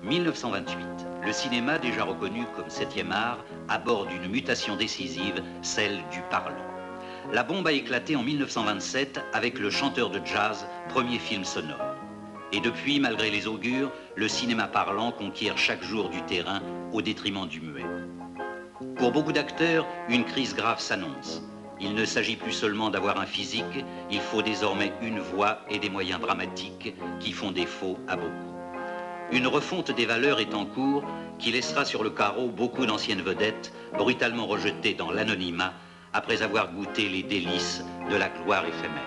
1928. Le cinéma, déjà reconnu comme 7e art, aborde une mutation décisive, celle du parlant. La bombe a éclaté en 1927 avec Le Chanteur de jazz, premier film sonore. Et depuis, malgré les augures, le cinéma parlant conquiert chaque jour du terrain au détriment du muet. Pour beaucoup d'acteurs, une crise grave s'annonce. Il ne s'agit plus seulement d'avoir un physique, il faut désormais une voix et des moyens dramatiques qui font défaut à beaucoup. Une refonte des valeurs est en cours qui laissera sur le carreau beaucoup d'anciennes vedettes brutalement rejetées dans l'anonymat après avoir goûté les délices de la gloire éphémère.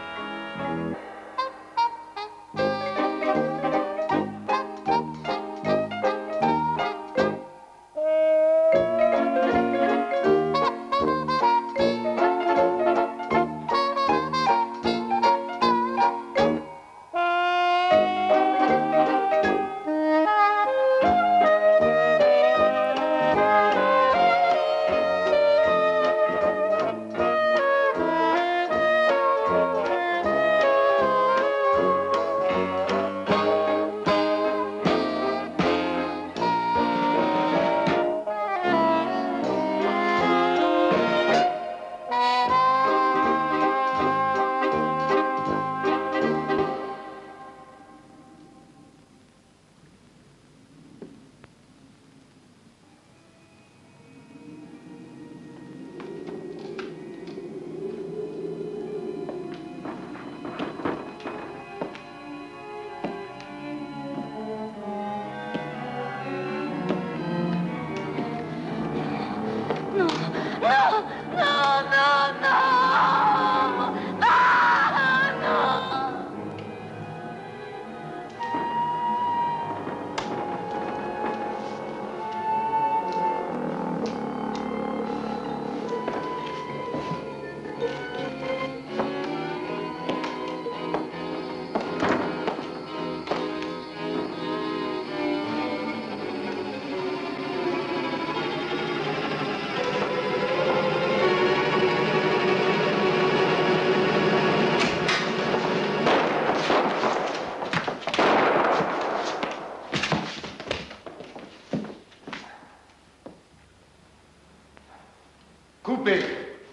Coupé.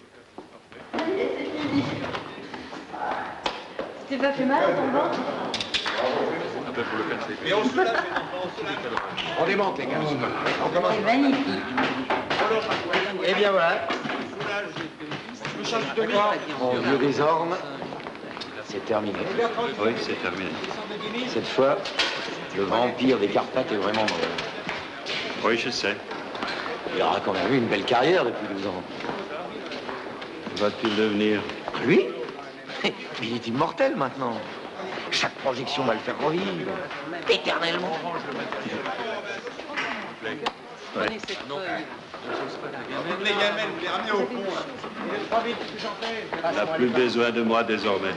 Tu vas plus mal à ton ventre? Et on soulage, on démonte les gars. On commence. C'est magnifique. Et bien voilà. Mon vieux désorme, c'est terminé. Oui, c'est terminé. Cette fois, le vampire des Carpates est vraiment mort. Oui, je sais. Il aura quand même eu une belle carrière depuis 12 ans. Va-t-il devenir? Lui? Il est immortel maintenant. Chaque projection va le faire revivre. Éternellement. Prenez cette feuille. Les gamelles, vous les ramenez au fond. Il n'a plus besoin de moi désormais.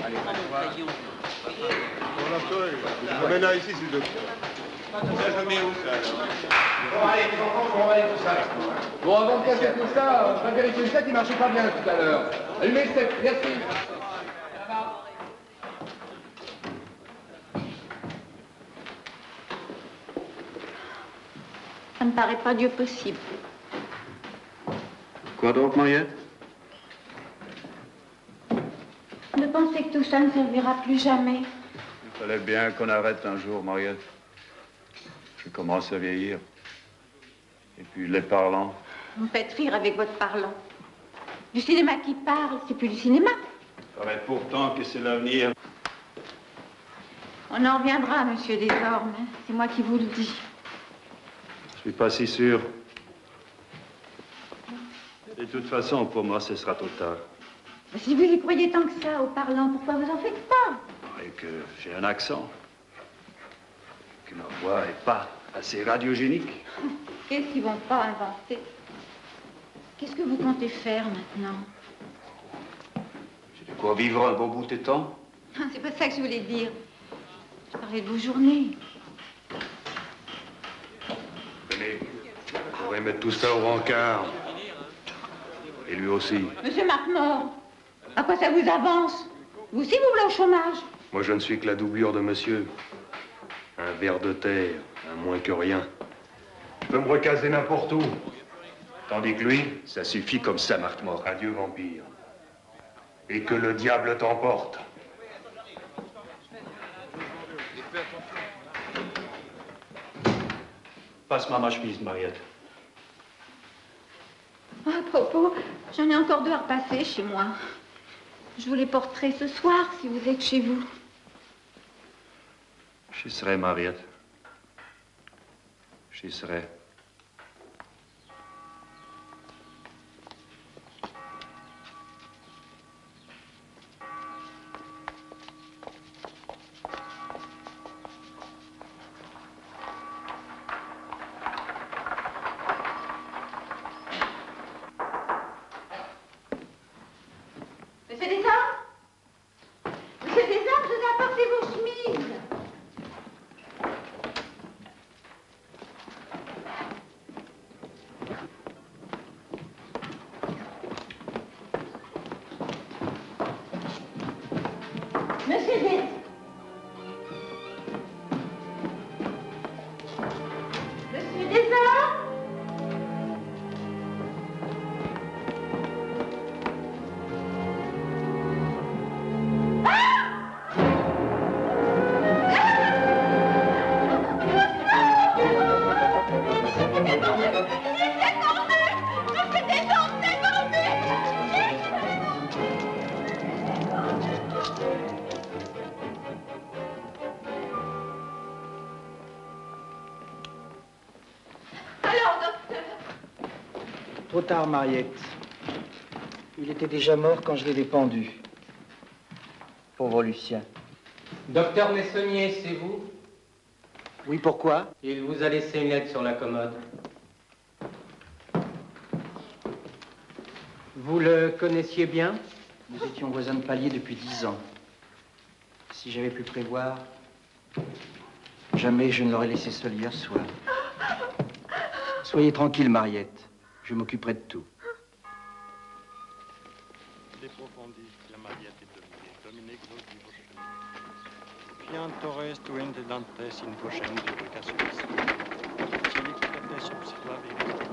Amène-la ici, s'il te plaît. Je mets où, ça, alors? Bon, allez, les enfants, on va aller tout ça. Bon, avant de casser tout ça, je vais vérifier le set, il marchait pas bien tout à l'heure. Allumez le set, merci. Ça ne paraît pas Dieu possible. Quoi donc, Mariette? De penser que tout ça ne servira plus jamais. Il fallait bien qu'on arrête un jour, Mariette. Je commence à vieillir. Et puis les parlants. Vous me faites rire avec votre parlant. Du cinéma qui parle, c'est plus du cinéma. Il paraît pourtant que c'est l'avenir. On en reviendra, monsieur Desormes. C'est moi qui vous le dis. Je suis pas si sûr. De toute façon, pour moi, ce sera trop tard. Mais si vous y croyez tant que ça aux parlants, pourquoi vous en faites pas? Et que j'ai un accent. Que ma voix est pas assez radiogénique. Qu'est-ce qu'ils vont pas inventer? Qu'est-ce que vous comptez faire maintenant? J'ai de quoi vivre un bon bout de temps. C'est pas ça que je voulais dire. Je parlais de vos journées. Venez, on pourrait mettre tout ça au rencard. Et lui aussi. Monsieur Marquemort, à quoi ça vous avance? Vous aussi, vous voulez au chômage? Moi, je ne suis que la doublure de monsieur. Un ver de terre, Un moins que rien. Je peux me recaser n'importe où. Tandis que lui, ça suffit comme ça, Marc-Mort. Adieu, vampire. Et que le diable t'emporte. Passe-moi ma chemise, Mariette. Oh, à propos, j'en ai encore 2 à repasser chez moi. Je vous les porterai ce soir si vous êtes chez vous. J'y serai, Mariette. J'y serai. Monsieur Desarmes? Monsieur Desarmes, je vous ai apporté vos chemises. Monsieur Desarmes. Monsieur Desarmes? Alors, docteur? Trop tard, Mariette. Il était déjà mort quand je l'ai dépendu. Pauvre Lucien. Docteur Messonnier, c'est vous? Oui, pourquoi? Il vous a laissé une lettre sur la commode. Vous le connaissiez bien? Nous étions voisins de palier depuis 10 ans. Si j'avais pu prévoir, jamais je ne l'aurais laissé seul hier soir. Soyez tranquille, Mariette. Je m'occuperai de tout. Fiant Torres duende dantes in vocem divulgationis. Felicates observavi.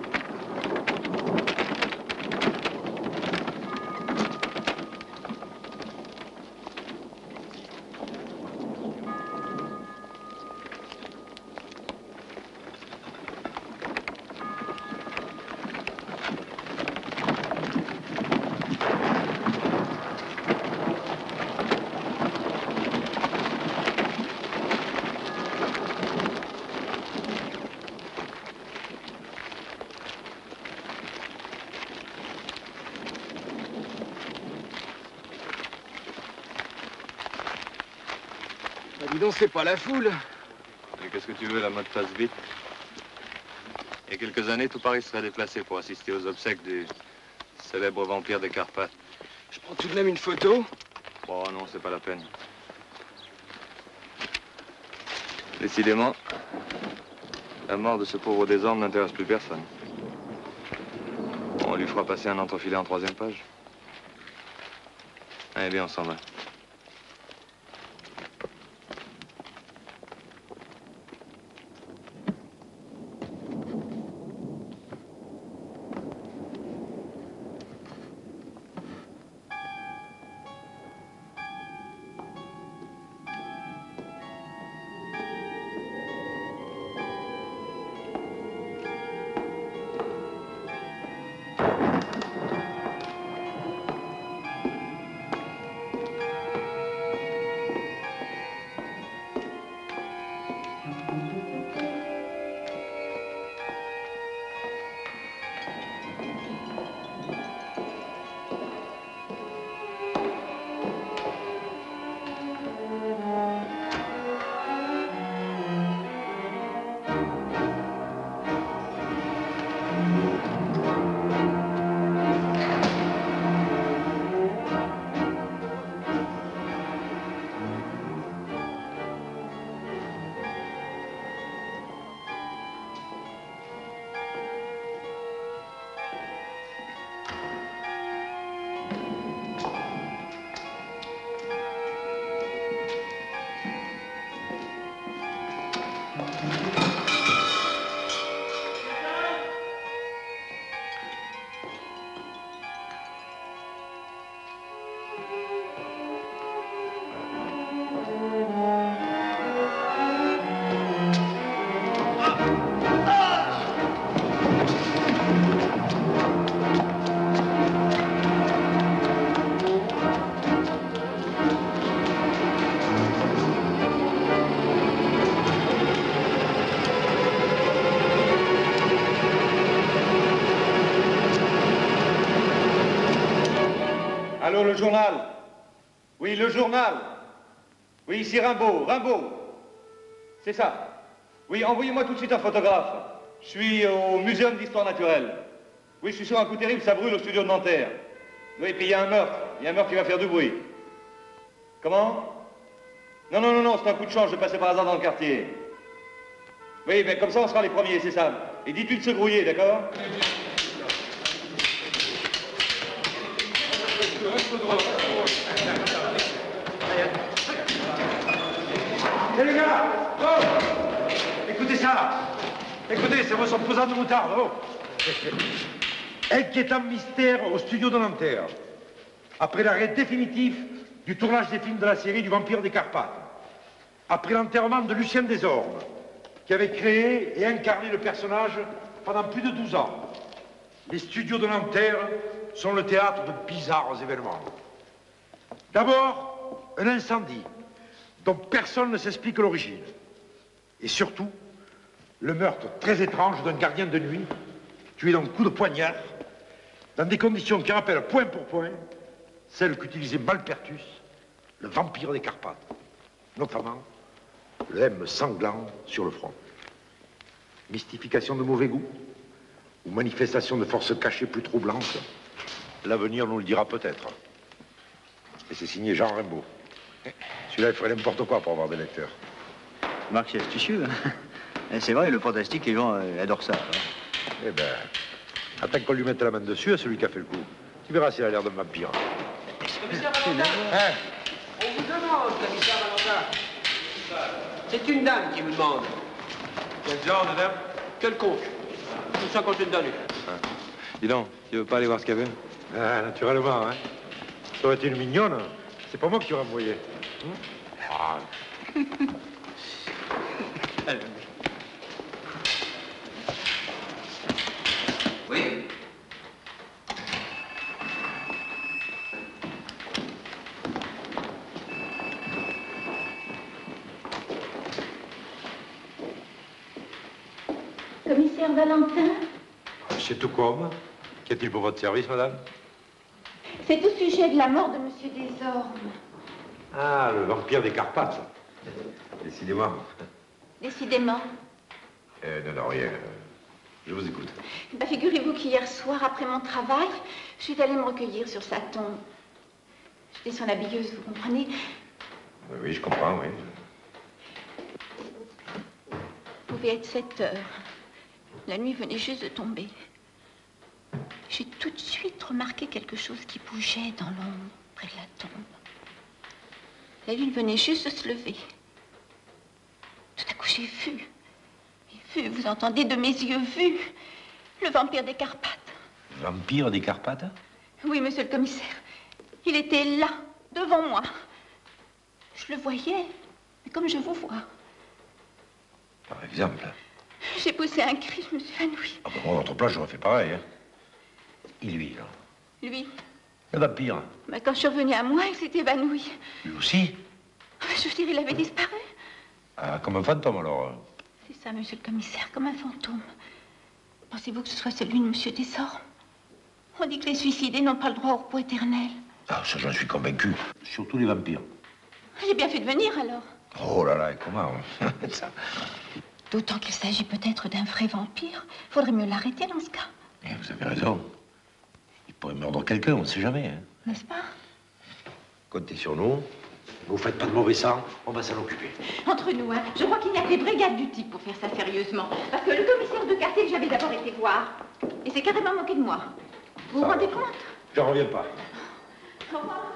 Dis donc, c'est pas la foule. Mais qu'est-ce que tu veux, la mode passe vite. Il y a quelques années, tout Paris serait déplacé pour assister aux obsèques du célèbre vampire des Carpates. Je prends tout de même une photo. Oh non, c'est pas la peine. Décidément, la mort de ce pauvre désordre n'intéresse plus personne. On lui fera passer un entrefilet en 3e page. Allez bien, on s'en va. Allô, le journal? Oui, le journal. Oui, ici Rimbaud. Rimbaud. C'est ça. Oui, envoyez-moi tout de suite un photographe. Je suis au Muséum d'Histoire Naturelle. Oui, je suis sur un coup terrible, ça brûle au studio de Nanterre. Oui, et puis il y a un meurtre. Il y a un meurtre qui va faire du bruit. Comment? Non, non, non, non, c'est un coup de chance, je passais par hasard dans le quartier. Oui, mais comme ça, on sera les premiers, c'est ça. Et dites-lui de se grouiller, d'accord? Eh les gars, oh, écoutez ça. Écoutez, c'est votre pesant de moutarde, oh. Inquiétant mystère au studio de Nanterre. Après l'arrêt définitif du tournage des films de la série du Vampire des Carpates. Après l'enterrement de Lucien Desormes, qui avait créé et incarné le personnage pendant plus de 12 ans. Les studios de Nanterre sont le théâtre de bizarres événements. D'abord, un incendie dont personne ne s'explique l'origine. Et surtout, le meurtre très étrange d'un gardien de nuit tué d'un coup de poignard dans des conditions qui rappellent point pour point celles qu'utilisait Malpertus, le vampire des Carpates. Notamment, le M sanglant sur le front. Mystification de mauvais goût ou manifestation de forces cachées plus troublantes, l'avenir nous le dira peut-être. Et c'est signé Jean Rimbaud. Celui-là, il ferait n'importe quoi pour avoir des lecteurs. Marc, c'est astucieux. Hein. C'est vrai, le fantastique, les gens adorent ça. Eh ben, attends qu'on lui mette la main dessus à celui qui a fait le coup. Tu verras s'il a l'air d'un vampire. Commissaire Valentin, on vous demande, commissaire Valentin. C'est une dame qui vous demande. Quel genre de dame? Quelconque. Une cinquantaine d'années. Dis donc, tu veux pas aller voir ce qu'elle veut? Ah, naturellement, hein. Ça aurait été une mignonne. C'est pas moi qui t'aurais envoyé. Ah. Oui. Commissaire Valentin, C'est tout comme. Qu'y a-t-il pour votre service, madame? c'est au sujet de la mort de Monsieur Desormes. Ah, le vampire des Carpates. Décidément. Décidément. Non, rien. Je vous écoute. Ben, figurez-vous qu'hier soir, après mon travail, je suis allée me recueillir sur sa tombe. J'étais son habilleuse, vous comprenez? Oui, je comprends, oui. Il pouvait être 7 heures. La nuit venait juste de tomber. J'ai tout de suite remarqué quelque chose qui bougeait dans l'ombre, près de la tombe. La lune venait juste de se lever. Tout à coup, j'ai vu, vous entendez de mes yeux, vu, le vampire des Carpates. Vampire des Carpates? Oui, monsieur le commissaire. Il était là, devant moi. Je le voyais, mais comme je vous vois. Par exemple? J'ai poussé un cri, je me suis évanouie. Ah ben moi, à votre place, j'aurais fait pareil, hein. Et lui, là? Lui, Le vampire? mais quand je suis revenue à moi, il s'est évanoui. Lui aussi? Je veux dire, il avait disparu. Ah, comme un fantôme, alors? C'est ça, monsieur le commissaire, comme un fantôme. Pensez-vous que ce soit celui de monsieur Desormes? On dit que les suicidés n'ont pas le droit au repos éternel. Ah, ça, j'en suis convaincu. Surtout les vampires. J'ai bien fait de venir, alors. Oh là là, et comment? Ça... D'autant qu'il s'agit peut-être d'un vrai vampire. Faudrait mieux l'arrêter dans ce cas. Eh, vous avez raison. Il pourrait mordre quelqu'un, on ne sait jamais, hein. N'est-ce pas? Comptez sur nous. Vous faites pas de mauvais sang, on va s'en occuper. Entre nous, hein, je crois qu'il n'y a que les brigades du type pour faire ça sérieusement. Parce que le commissaire de quartier que j'avais d'abord été voir, il s'est carrément moqué de moi. Vous vous rendez compte? J'en reviens pas. Au revoir.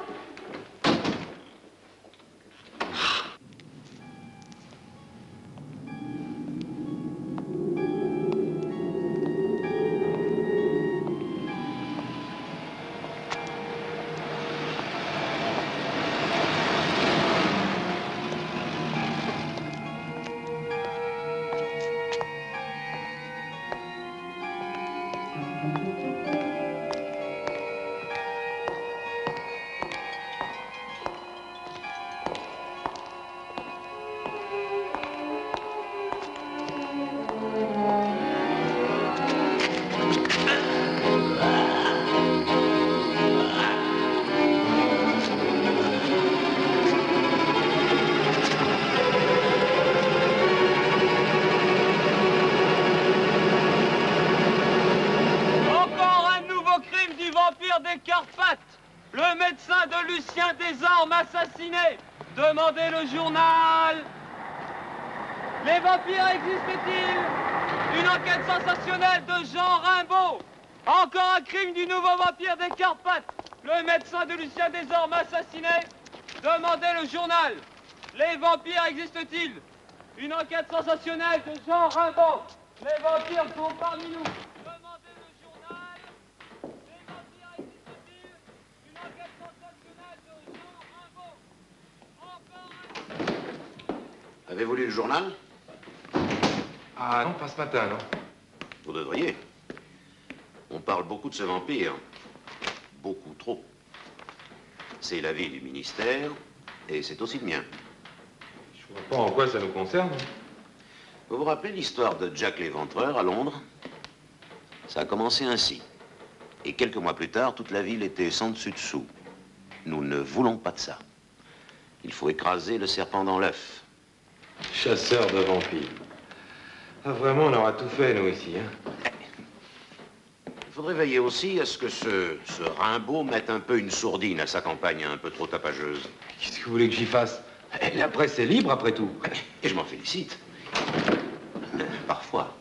Carpates, le médecin de Lucien Desormes assassiné. Demandez le journal. Les vampires existent-ils? Une enquête sensationnelle de Jean Rimbaud. Encore un crime du nouveau vampire des Carpates. Le médecin de Lucien Desormes assassiné. Demandez le journal. Les vampires existent-ils? Une enquête sensationnelle de Jean Rimbaud. Les vampires sont parmi nous. Demandez le journal. Les vampires existent-ils? Une enquête sensationnelle de Jean Rimbaud. Encore un... Avez-vous lu le journal? Ah non, pas ce matin, non. Vous devriez. On parle beaucoup de ce vampire. Beaucoup trop. C'est l'avis du ministère et c'est aussi le mien. Je vois pas en quoi ça nous concerne. Vous vous rappelez l'histoire de Jack l'Éventreur à Londres? Ça a commencé ainsi. Et quelques mois plus tard, toute la ville était sans dessus dessous. Nous ne voulons pas de ça. Il faut écraser le serpent dans l'œuf. Chasseur de vampires. Ah, vraiment, on aura tout fait, nous, ici, hein. Il faudrait veiller aussi à ce que ce Rimbaud mette un peu une sourdine à sa campagne un peu trop tapageuse. Qu'est-ce que vous voulez que j'y fasse? La presse est libre, après tout. Et je m'en félicite. Parfois.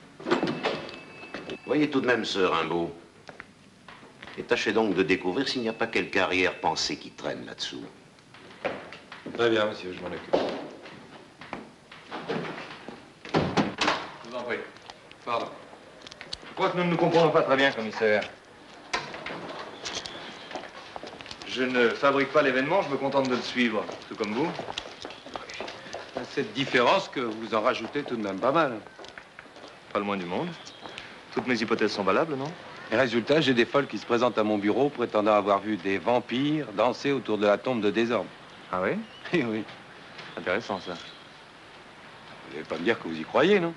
Voyez tout de même ce Rimbaud. Et tâchez donc de découvrir s'il n'y a pas quelque arrière-pensée qui traîne là-dessous. Très bien, monsieur, je m'en occupe. Je vous en prie. Pardon. Je crois que nous ne nous comprenons pas très bien, commissaire. Je ne fabrique pas l'événement, je me contente de le suivre, tout comme vous. Cette différence que vous en rajoutez tout de même pas mal. Pas le moins du monde. Toutes mes hypothèses sont valables, non? Et résultat, j'ai des folles qui se présentent à mon bureau prétendant avoir vu des vampires danser autour de la tombe de Desormes. Ah oui? Eh oui. Intéressant, ça. Vous n'allez pas me dire que vous y croyez, non?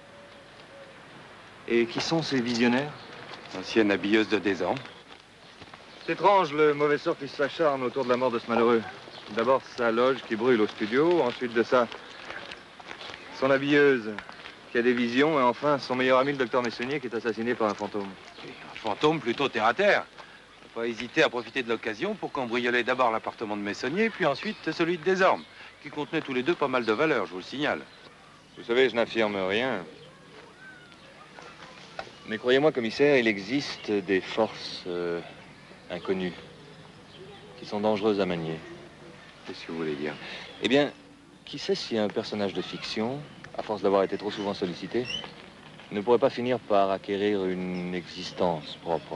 Et qui sont ces visionnaires? Ancienne habilleuse de Desormes. C'est étrange, le mauvais sort qui s'acharne autour de la mort de ce malheureux. D'abord sa loge qui brûle au studio, ensuite de ça, son habilleuse qui a des visions, et enfin son meilleur ami, le docteur Messonnier, qui est assassiné par un fantôme. Un fantôme plutôt terre à terre. Faut pas hésiter à profiter de l'occasion pour cambrioler d'abord l'appartement de Messonnier, puis ensuite celui de Desormes, qui contenaient tous les deux pas mal de valeurs, je vous le signale. Vous savez, je n'affirme rien. Mais croyez-moi, commissaire, il existe des forces inconnues qui sont dangereuses à manier. Qu'est-ce que vous voulez dire? Eh bien, qui sait si un personnage de fiction, à force d'avoir été trop souvent sollicité, ne pourrait pas finir par acquérir une existence propre.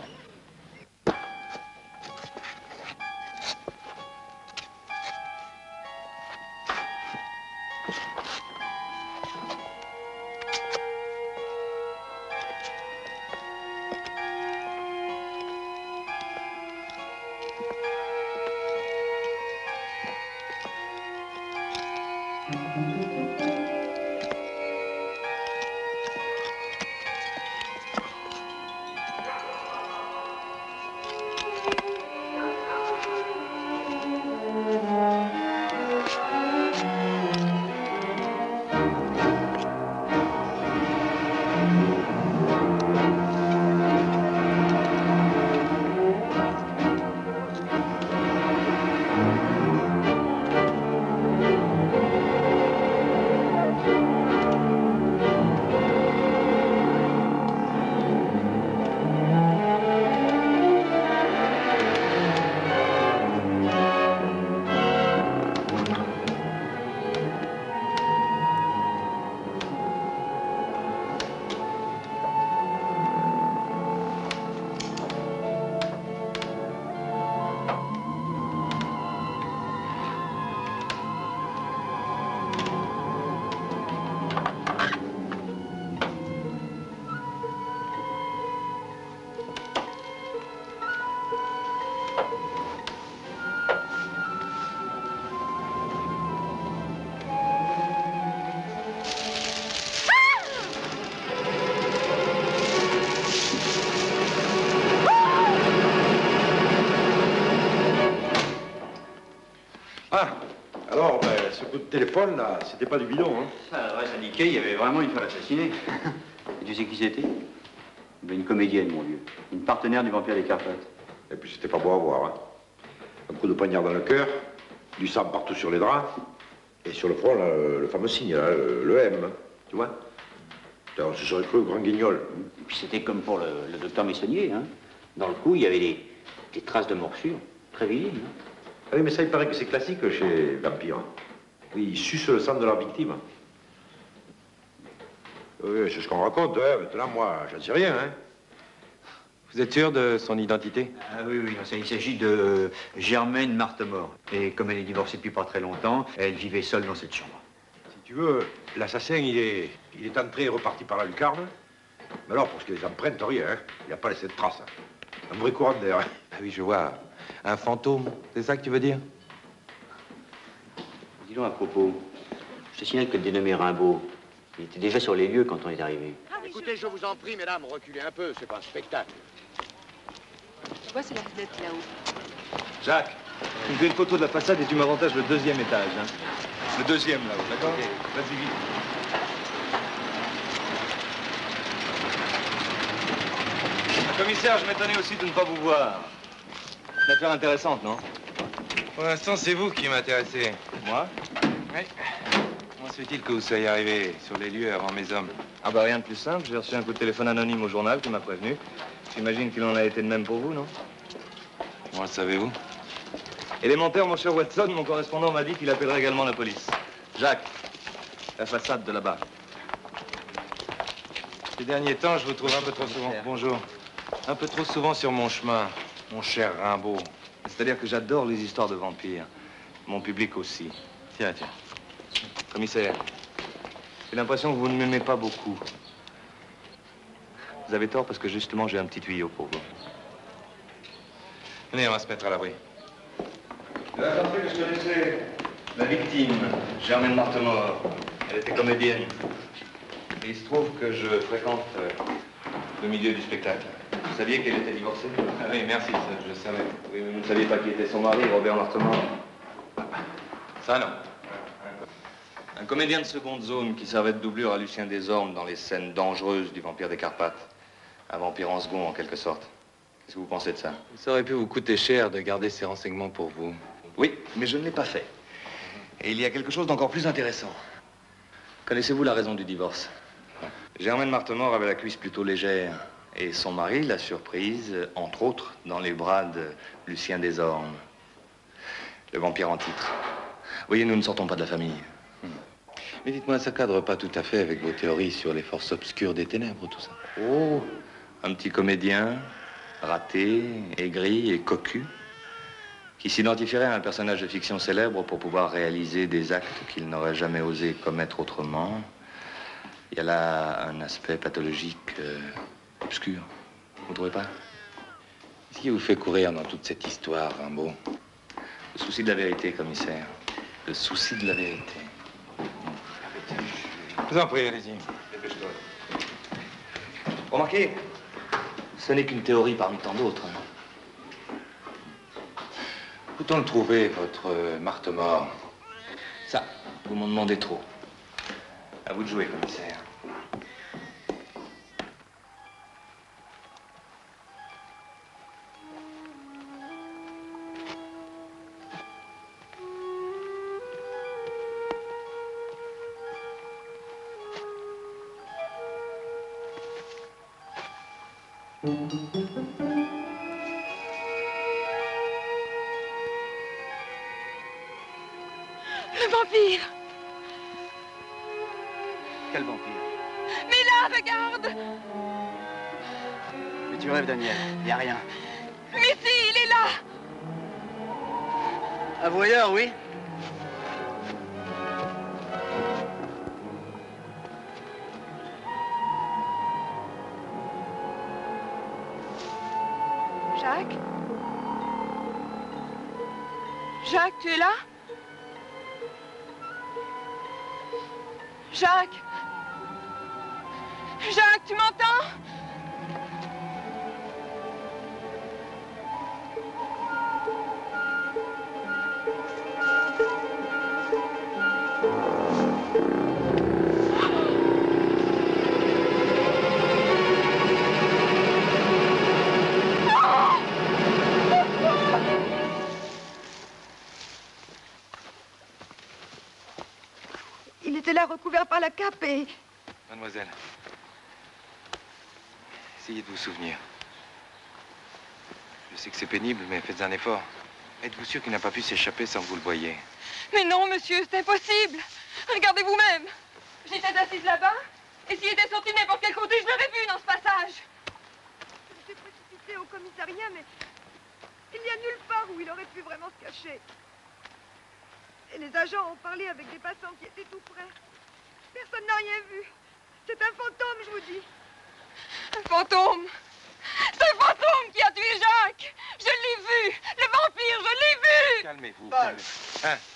téléphone, là, c'était pas du bidon, hein. Ça, l'adresse indiquée, il y avait vraiment une femme assassinée. Et tu sais qui c'était? Ben, une comédienne, mon vieux. Une partenaire du vampire des Carpates. Et puis c'était pas beau à voir. Hein. Un coup de poignard dans le cœur, du sang partout sur les draps, et sur le front, là, le fameux signe, là, le M, hein, tu vois. On se serait cru au grand guignol. C'était comme pour le docteur Messonnier, hein. Dans le cou, il y avait des traces de morsure, très visibles. Hein. Ah oui, mais ça, il paraît que c'est classique chez Vampire. Hein. Oui, ils sucent le sang de leur victime. Oui, c'est ce qu'on raconte, hein. Maintenant, moi, j'en sais rien, hein. Vous êtes sûr de son identité? Ah oui, oui, il s'agit de Germaine Martemort. Et comme elle est divorcée depuis pas très longtemps, elle vivait seule dans cette chambre. Si tu veux, l'assassin, il est entré et reparti par la lucarne. Mais alors, pour ce qui est des empreintes, rien, hein. Il n'a pas laissé de traces. Hein. Un vrai courant d'air. Hein. Ah oui, je vois. Un fantôme, c'est ça que tu veux dire? Dis donc à propos, je te signale que le dénommé Rimbaud, il était déjà sur les lieux quand on est arrivé. Écoutez, je vous en prie, mesdames, reculez un peu, c'est pas un spectacle. Tu vois, c'est la fenêtre là-haut. Jacques, tu me fais une photo de la façade et tu m'avantages le 2e étage. Hein. Le 2e là-haut, d'accord? Okay. Vas-y, vite. Commissaire, je m'étonnais aussi de ne pas vous voir. Une affaire intéressante, non? Pour l'instant, c'est vous qui m'intéressez. Moi? Oui. Comment se fait-il que vous soyez arrivé sur les lieux avant mes hommes? Ah bah rien de plus simple, j'ai reçu un coup de téléphone anonyme au journal qui m'a prévenu. J'imagine qu'il en a été de même pour vous, non? Comment le savez-vous? Élémentaire, mon cher Watson, mon correspondant m'a dit qu'il appellerait également la police. Jacques, la façade de là-bas. Ces derniers temps, je vous trouve un peu trop souvent. Bonjour. Un peu trop souvent sur mon chemin, mon cher Rimbaud. C'est-à-dire que j'adore les histoires de vampires. Mon public aussi. Tiens, tiens. Commissaire, j'ai l'impression que vous ne m'aimez pas beaucoup. Vous avez tort parce que justement, j'ai un petit tuyau pour vous. Venez, on va se mettre à l'abri. Je vais rappeler que je connaissais la victime, Germaine Martemort. Elle était comédienne. Et il se trouve que je fréquente le milieu du spectacle. Vous saviez qu'elle était divorcée? Ah oui, merci, ça, je le savais. Oui, mais vous ne saviez pas qui était son mari, Robert Martemort? Ça, non. Un comédien de seconde zone qui servait de doublure à Lucien Desormes dans les scènes dangereuses du Vampire des Carpates. Un vampire en second, en quelque sorte. Qu'est-ce que vous pensez de ça? Ça aurait pu vous coûter cher de garder ces renseignements pour vous. Oui, mais je ne l'ai pas fait. Et il y a quelque chose d'encore plus intéressant. Connaissez-vous la raison du divorce? Germaine Martemort avait la cuisse plutôt légère. Et son mari l'a surprise, entre autres, dans les bras de Lucien Desormes, le vampire en titre. Vous voyez, nous ne sortons pas de la famille. Mais dites-moi, ça cadre pas tout à fait avec vos théories sur les forces obscures des ténèbres, tout ça. Oh, un petit comédien, raté, aigri et cocu, qui s'identifierait à un personnage de fiction célèbre pour pouvoir réaliser des actes qu'il n'aurait jamais osé commettre autrement. Il y a là un aspect pathologique obscur. Vous ne trouvez pas? Qu'est-ce qui vous fait courir dans toute cette histoire, Rimbaud? Le souci de la vérité, commissaire. Le souci de la vérité. Je vous en prie, allez-y. Dépêche-toi. Remarquez, ce n'est qu'une théorie parmi tant d'autres. Peut-on le trouver, votre Martemort? Ça, vous m'en demandez trop. À vous de jouer, commissaire. Le vampire! Quel vampire? Mais là, regarde! Mais tu rêves, Daniel. Y a rien. Mais si, il est là! Un voyeur, oui. Jacques? Jacques, tu es là? Jacques? Jacques, tu m'entends? pas la cape et... Mademoiselle, essayez de vous souvenir. Je sais que c'est pénible, mais faites un effort. Êtes-vous sûr qu'il n'a pas pu s'échapper sans que vous le voyiez? Mais non, monsieur, c'est impossible. Regardez vous-même. J'étais assise là-bas, et s'il était sorti de n'importe quel côté, je l'aurais vu dans ce passage. Je me suis précipitée au commissariat, mais il n'y a nulle part où il aurait pu vraiment se cacher. Et les agents ont parlé avec des passants qui étaient tout près. Personne n'a rien vu. C'est un fantôme, je vous dis. Un fantôme. C'est un fantôme qui a tué Jacques. Je l'ai vu. Le vampire, je l'ai vu. Calmez-vous. Paul. Calmez-vous. Hein?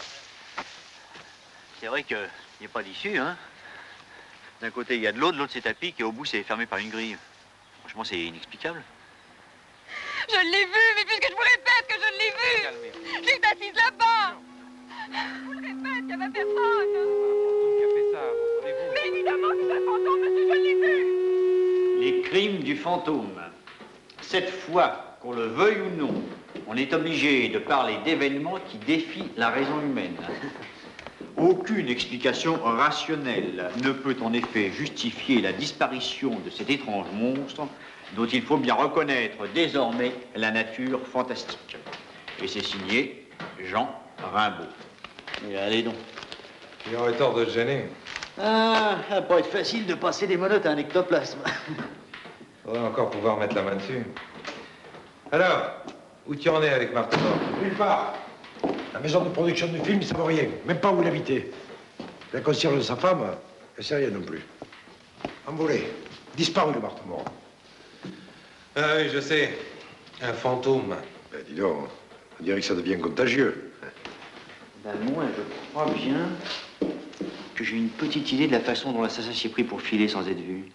C'est vrai qu'il n'y a pas d'issue, hein. D'un côté, il y a de l'eau, de l'autre, c'est à pic, et au bout, c'est fermé par une grille. Franchement, c'est inexplicable. Je l'ai vu, mais puisque je vous répète que je l'ai vu. J'étais assise là-bas. Je vous le répète, il n'y avait personne. Qui a fait ça, comprenez-vous? Mais évidemment, c'est un fantôme, monsieur, je l'ai vu. Les crimes du fantôme. Cette fois, qu'on le veuille ou non, on est obligé de parler d'événements qui défient la raison humaine. Aucune explication rationnelle ne peut en effet justifier la disparition de cet étrange monstre dont il faut bien reconnaître désormais la nature fantastique. Et c'est signé Jean Rimbaud. Et allez donc. Il aurait tort de te gêner. Ah, ça va pas être facile de passer des menottes à un ectoplasme. Faudrait encore pouvoir mettre la main dessus. Alors, où tu en es avec Marthe Mort? Nulle part. La maison de production du film, ça vaut rien. Même pas où il habitait. La concierge de sa femme, elle sait rien non plus. Envolé. Disparu, le Marthe-Mort. Ah oui, je sais. Un fantôme. Ben, dis donc, on dirait que ça devient contagieux. Ben moi, je crois bien que j'ai une petite idée de la façon dont l'assassin s'y est pris pour filer sans être vu.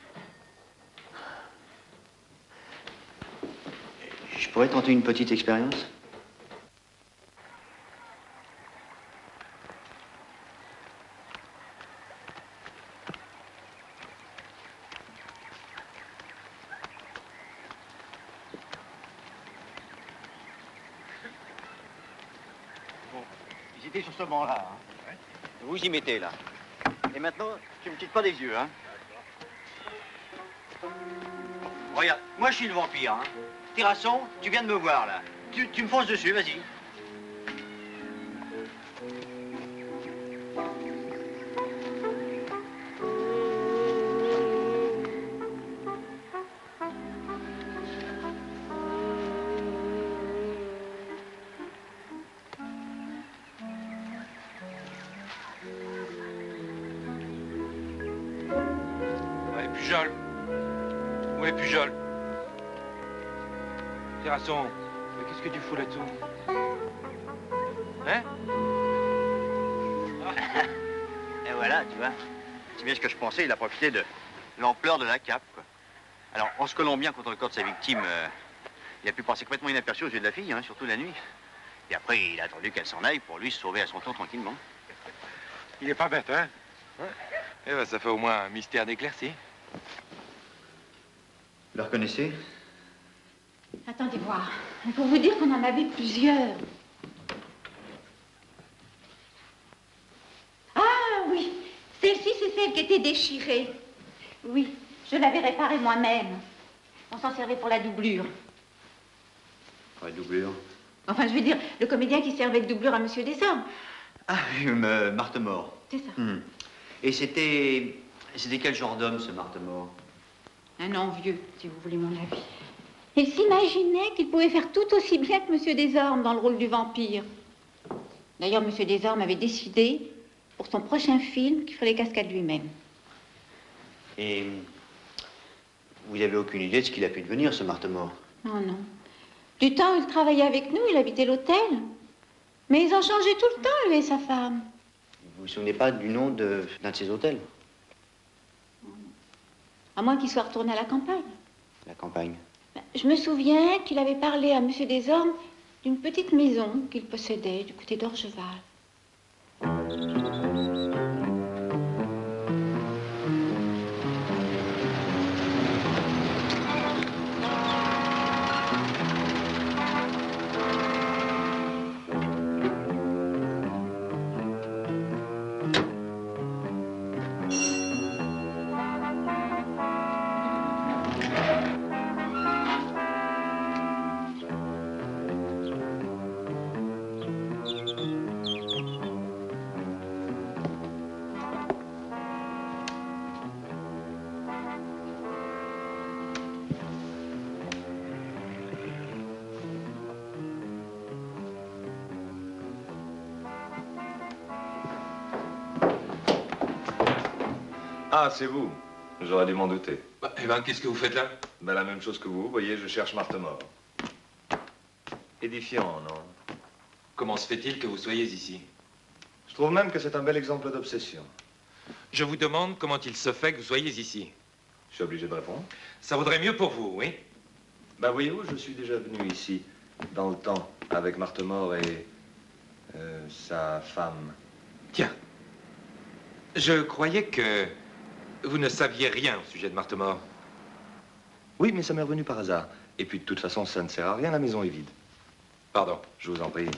Je pourrais tenter une petite expérience? Bon, ils étaient sur ce banc-là. Hein. Vous y mettez, là. Et maintenant, tu me quittes pas des yeux, hein. Regarde, moi je suis le vampire, hein. Terrasson, tu viens de me voir, là. Tu me fonces dessus, vas-y. Ouais, Pujol. Où est Pujol? Terrasson, mais qu'est-ce que tu fous là-dessous? Hein? Et voilà, tu vois. C'est bien ce que je pensais, il a profité de l'ampleur de la cape, quoi. Alors, en se collant bien contre le corps de sa victime, il a pu passer complètement inaperçu aux yeux de la fille, hein, surtout la nuit. Et après, il a attendu qu'elle s'en aille pour lui se sauver à son tour tranquillement. Il est pas bête, hein? Eh ben, ça fait au moins un mystère d'éclairci. Vous la reconnaissez? Attendez voir. Pour vous dire qu'on en avait plusieurs. Ah oui, celle-ci, c'est celle qui était déchirée. Oui, je l'avais réparée moi-même. On s'en servait pour la doublure. Ouais, doublure. Enfin, je veux dire, le comédien qui servait de doublure à Monsieur Desormes. Ah, Marthe-Mort. C'est ça. Et c'était quel genre d'homme, ce Marthe-Mort? Un envieux, si vous voulez mon avis. Il s'imaginait qu'il pouvait faire tout aussi bien que Monsieur Desormes dans le rôle du vampire. D'ailleurs, Monsieur Desormes avait décidé, pour son prochain film, qu'il ferait les cascades lui-même. Et vous n'avez aucune idée de ce qu'il a pu devenir, ce Marthe-Mort? Oh non. Du temps où il travaillait avec nous, il habitait l'hôtel. Mais ils ont changé tout le temps, lui et sa femme. Vous vous souvenez pas du nom d'un de ces hôtels? À moins qu'il soit retourné à la campagne. La campagne. Je me souviens qu'il avait parlé à Monsieur Desormes d'une petite maison qu'il possédait du côté d'Orgeval. Ah, c'est vous. J'aurais dû m'en douter. Bah, eh ben, qu'est-ce que vous faites là? Ben, la même chose que vous. Vous voyez, je cherche Marthe-Mort. Édifiant, non? Comment se fait-il que vous soyez ici? Je trouve même que c'est un bel exemple d'obsession. Je vous demande comment il se fait que vous soyez ici. Je suis obligé de répondre. Ça vaudrait mieux pour vous, oui? Ben, voyez-vous, je suis déjà venu ici, dans le temps, avec Marthe-Mort et sa femme. Tiens, je croyais que vous ne saviez rien au sujet de Marthe-Mort. Oui, mais ça m'est revenu par hasard. Et puis, de toute façon, ça ne sert à rien, la maison est vide. Pardon. Je vous en prie.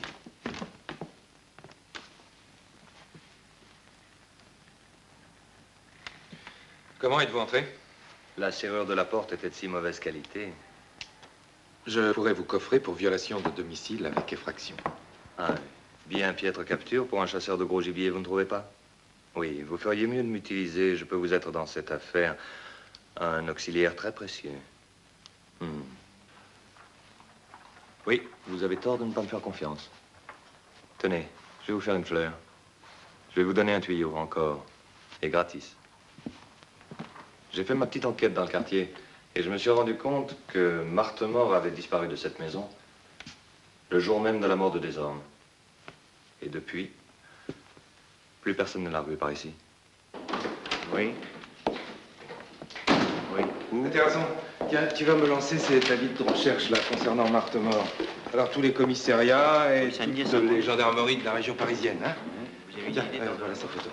Comment êtes-vous entré? La serrure de la porte était de si mauvaise qualité. Je pourrais vous coffrer pour violation de domicile avec effraction. Ah, bien piètre capture pour un chasseur de gros gibier, vous ne trouvez pas? Oui, vous feriez mieux de m'utiliser. Je peux vous être dans cette affaire un auxiliaire très précieux. Oui, vous avez tort de ne pas me faire confiance. Tenez, je vais vous faire une fleur. Je vais vous donner un tuyau encore, et gratis. J'ai fait ma petite enquête dans le quartier et je me suis rendu compte que Marthe-Mort avait disparu de cette maison le jour même de la mort de Desormes. Et depuis, plus personne ne l'a revu par ici. Oui. Oui. Intéressant. Tiens, tu vas me lancer cet avis de recherche là concernant Marthe-Mort. Alors tous les commissariats et toutes les gendarmeries de la région parisienne, hein? Vous avez Tiens, voilà sa photo.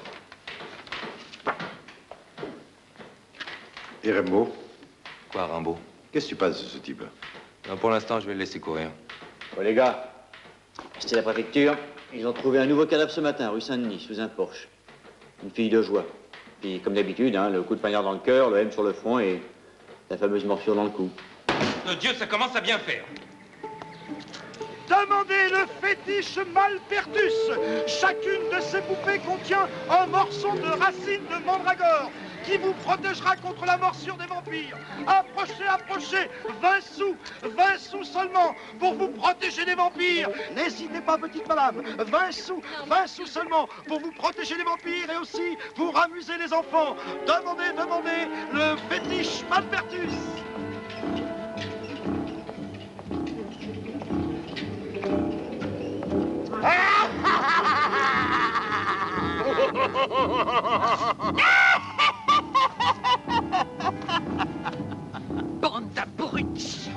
Et Rimbaud? Quoi, Rimbaud? Qu'est-ce que tu penses de ce type? Pour l'instant, je vais le laisser courir. Oh, les gars, c'était la préfecture. Ils ont trouvé un nouveau cadavre ce matin, rue Saint-Denis, sous un Porsche. Une fille de joie. Puis, comme d'habitude, hein, le coup de poignard dans le cœur, le M sur le front et la fameuse morsure dans le cou. De Dieu, ça commence à bien faire. Demandez le fétiche Malpertus. Chacune de ces poupées contient un morceau de racine de mandragore qui vous protégera contre la morsure des vampires. Approchez, approchez. 20 sous seulement pour vous protéger des vampires. N'hésitez pas, petite madame. 20 sous seulement pour vous protéger des vampires et aussi pour amuser les enfants. Demandez, demandez le fétiche Malpertus. Bande d'abrutis.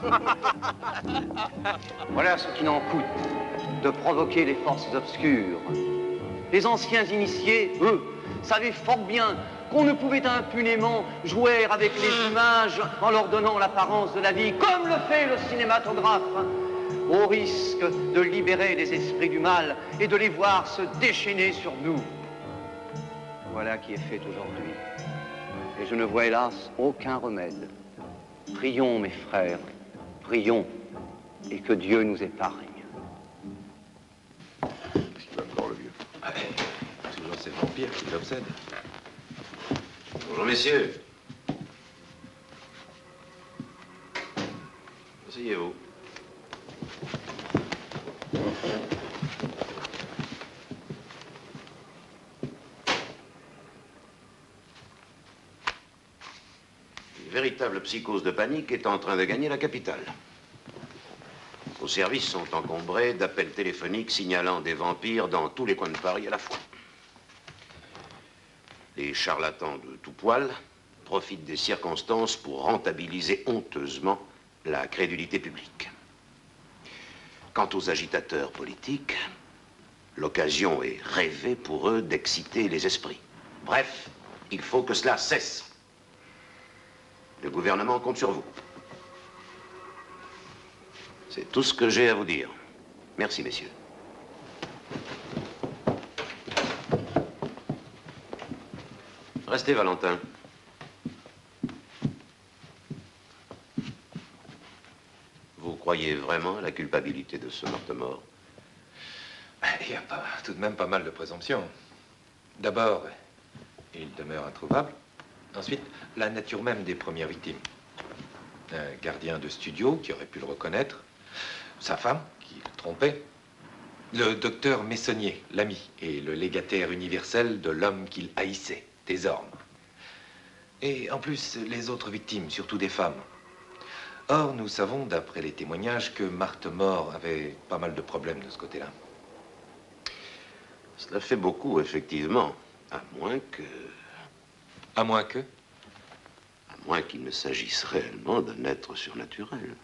Voilà ce qui n'en coûte de provoquer les forces obscures. Les anciens initiés, eux, savaient fort bien qu'on ne pouvait impunément jouer avec les images en leur donnant l'apparence de la vie, comme le fait le cinématographe, au risque de libérer les esprits du mal et de les voir se déchaîner sur nous. Voilà qui est fait aujourd'hui. Et je ne vois hélas aucun remède. Prions, mes frères, prions, et que Dieu nous épargne. Il va encore le vieux. Toujours ces vampires qui l'obsèdent. Bonjour, messieurs. Asseyez-vous. Une véritable psychose de panique est en train de gagner la capitale. Vos services sont encombrés d'appels téléphoniques signalant des vampires dans tous les coins de Paris à la fois. Les charlatans de tout poil profitent des circonstances pour rentabiliser honteusement la crédulité publique. Quant aux agitateurs politiques, l'occasion est rêvée pour eux d'exciter les esprits. Bref, il faut que cela cesse. Le gouvernement compte sur vous. C'est tout ce que j'ai à vous dire. Merci, messieurs. Restez, Valentin. Vous croyez vraiment à la culpabilité de ce Marthe-Mort? Il y a tout de même pas mal de présomptions. D'abord, il demeure introuvable. Ensuite, la nature même des premières victimes. Un gardien de studio qui aurait pu le reconnaître. Sa femme qui le trompait. Le docteur Messonnier, l'ami, et le légataire universel de l'homme qu'il haïssait, Desormes. Et en plus, les autres victimes, surtout des femmes. Or, nous savons, d'après les témoignages, que Marthe Mort avait pas mal de problèmes de ce côté-là. Cela fait beaucoup, effectivement. À moins que... À moins que? À moins qu'il ne s'agisse réellement d'un être surnaturel.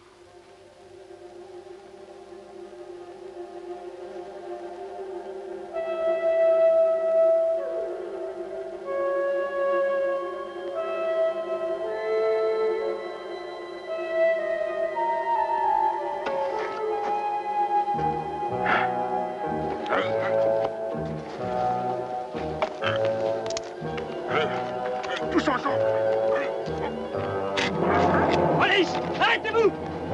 Tous ensemble. Police, arrêtez-vous!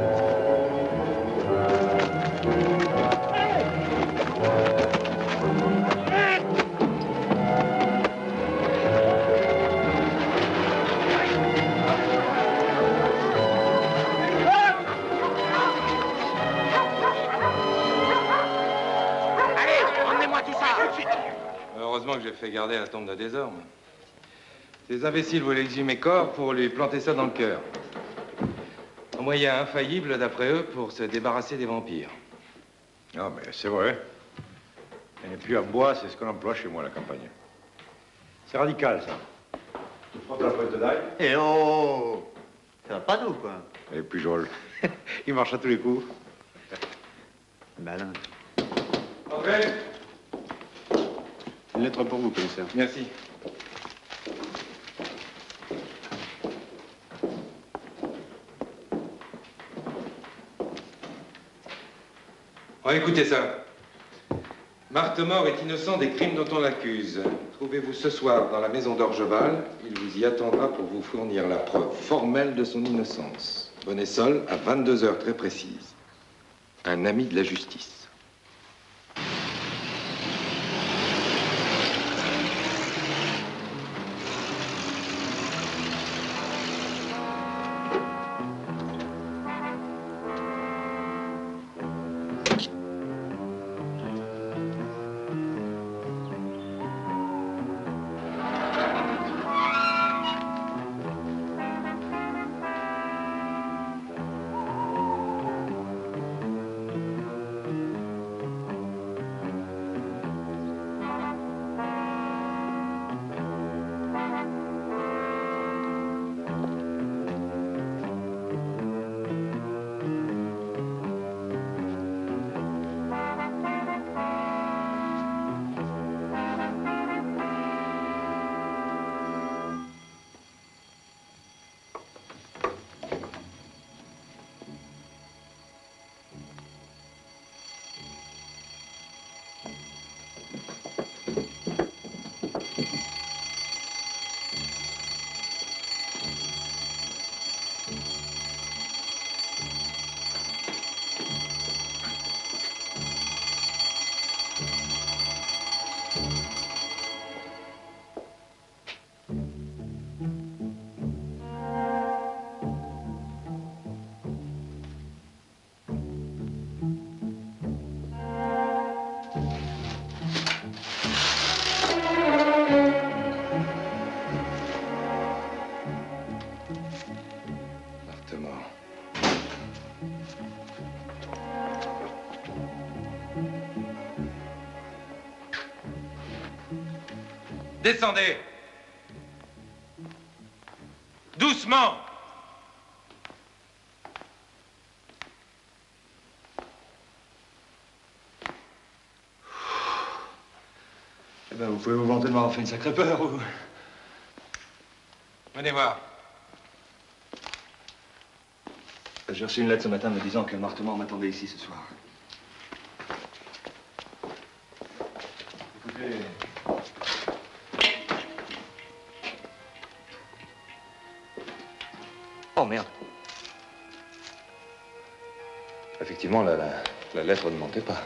Allez, emmenez-moi tout ça. Tout de suite. Heureusement que j'ai fait garder la tombe de désordre. Ces imbéciles voulaient exhumer corps pour lui planter ça dans le cœur. Un moyen infaillible, d'après eux, pour se débarrasser des vampires. Non, mais c'est vrai. Et puis en bois, c'est ce qu'on emploie chez moi à la campagne. C'est radical, ça. Tu frottes la pointe d'ail. Eh oh! Ça va pas d'eau, quoi. Et puis Joël, il marche à tous les coups. Malin. André! Une lettre pour vous, commissaire. Merci. Oh, écoutez ça. Marthe Mort est innocent des crimes dont on l'accuse. Trouvez-vous ce soir dans la maison d'Orgeval. Il vous y attendra pour vous fournir la preuve formelle de son innocence. Bonessol, à 22 heures très précises. Un ami de la justice. Descendez. Doucement. Eh ben, vous pouvez vous vanter de m'avoir fait une sacrée peur, ou... Venez voir. J'ai reçu une lettre ce matin me disant que Marthe Mort m'attendait ici ce soir. Écoutez... Oh, merde. Effectivement, la lettre ne mentait pas.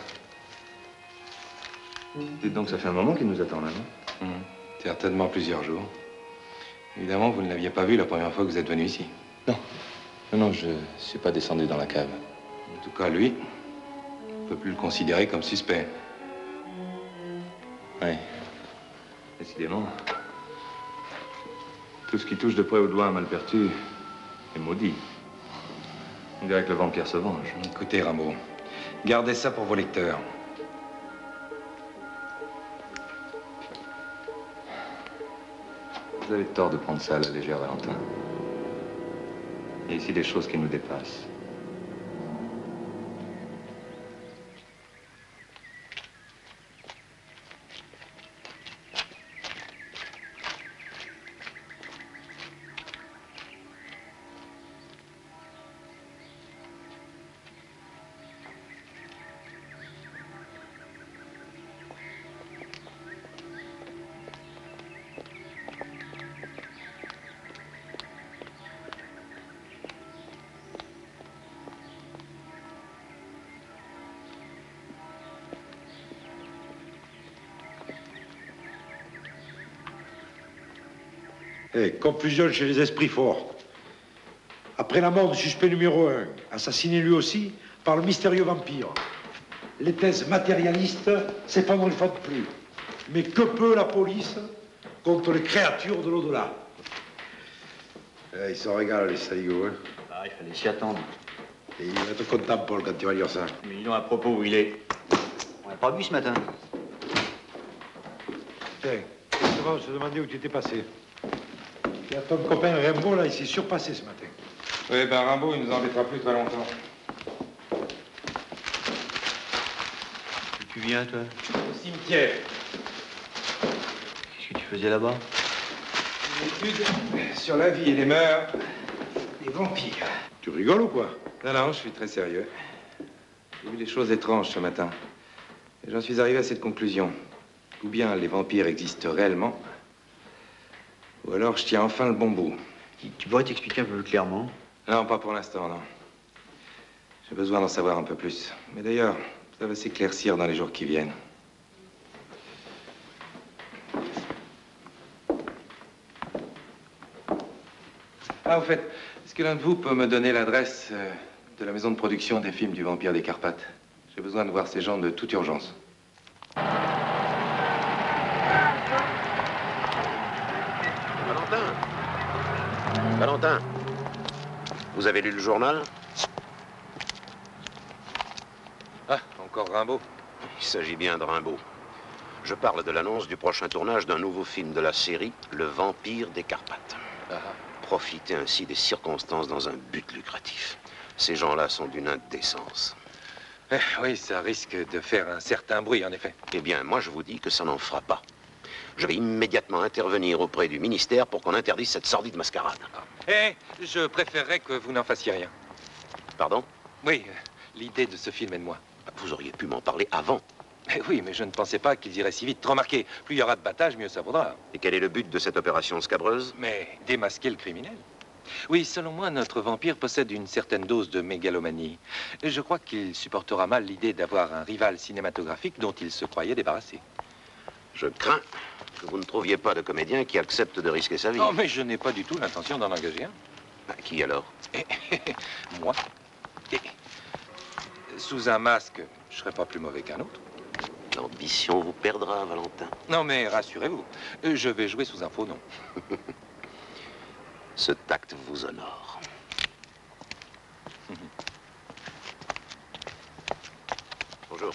Dites donc, ça fait un moment qu'il nous attend, là, non? Certainement plusieurs jours. Évidemment, vous ne l'aviez pas vu la première fois que vous êtes venu ici. Non. Non, je ne suis pas descendu dans la cave. En tout cas, lui, on ne peut plus le considérer comme suspect. Oui. Décidément. Tout ce qui touche de près ou de loin à Malpertuis est maudit. On dirait que le vampire se venge. Écoutez, Rimbaud, gardez ça pour vos lecteurs. Vous avez tort de prendre ça à la légère, Valentin. Il y a ici des choses qui nous dépassent. Confusion chez les esprits forts. Après la mort du suspect numéro 1, assassiné lui aussi par le mystérieux vampire, les thèses matérialistes s'effondrent une fois de plus. Mais que peut la police contre les créatures de l'au-delà? Ils s'en régalent, les saligots, hein. Ah, il fallait s'y attendre. Et il va être content, Paul, quand tu vas lire ça. Mais dis donc, à propos, où il est? On l'a pas vu ce matin. Tiens, justement, on se demandait où tu étais passé. Il y a ton copain Rimbaud, là, il s'est surpassé ce matin. Oui, ben Rimbaud, il nous embêtera plus très longtemps. Tu viens, toi? Au cimetière. Qu'est-ce que tu faisais là-bas? Une étude sur la vie et les mœurs des vampires. Tu rigoles ou quoi? Non, non, je suis très sérieux. J'ai vu des choses étranges ce matin. Et j'en suis arrivé à cette conclusion. Ou bien les vampires existent réellement, ou alors je tiens enfin le bon bout. Tu pourrais t'expliquer un peu plus clairement? Non, pas pour l'instant, non. J'ai besoin d'en savoir un peu plus. Mais d'ailleurs, ça va s'éclaircir dans les jours qui viennent. Ah, au fait, est-ce que l'un de vous peut me donner l'adresse de la maison de production des films du Vampire des Carpates? J'ai besoin de voir ces gens de toute urgence. Valentin, vous avez lu le journal? Ah, encore Rimbaud. Il s'agit bien de Rimbaud. Je parle de l'annonce du prochain tournage d'un nouveau film de la série, Le Vampire des Carpates. Profiter ainsi des circonstances dans un but lucratif. Ces gens-là sont d'une indécence. Oui, ça risque de faire un certain bruit, en effet. Eh bien, moi, je vous dis que ça n'en fera pas. Je vais immédiatement intervenir auprès du ministère pour qu'on interdise cette sordide mascarade. Je préférerais que vous n'en fassiez rien. Pardon? Oui, l'idée de ce film est de moi. Vous auriez pu m'en parler avant. Oui, mais je ne pensais pas qu'ils iraient si vite. Remarquez, plus il y aura de battage, mieux ça vaudra. Et quel est le but de cette opération scabreuse? Mais démasquer le criminel. Oui, selon moi, notre vampire possède une certaine dose de mégalomanie. Je crois qu'il supportera mal l'idée d'avoir un rival cinématographique dont il se croyait débarrassé. Je crains que vous ne trouviez pas de comédien qui accepte de risquer sa vie. Non, mais je n'ai pas du tout l'intention d'en engager un. Qui alors? Moi. Et sous un masque, je serais pas plus mauvais qu'un autre. L'ambition vous perdra, Valentin. Non, mais rassurez-vous, je vais jouer sous un faux nom. Ce tact vous honore. Bonjour.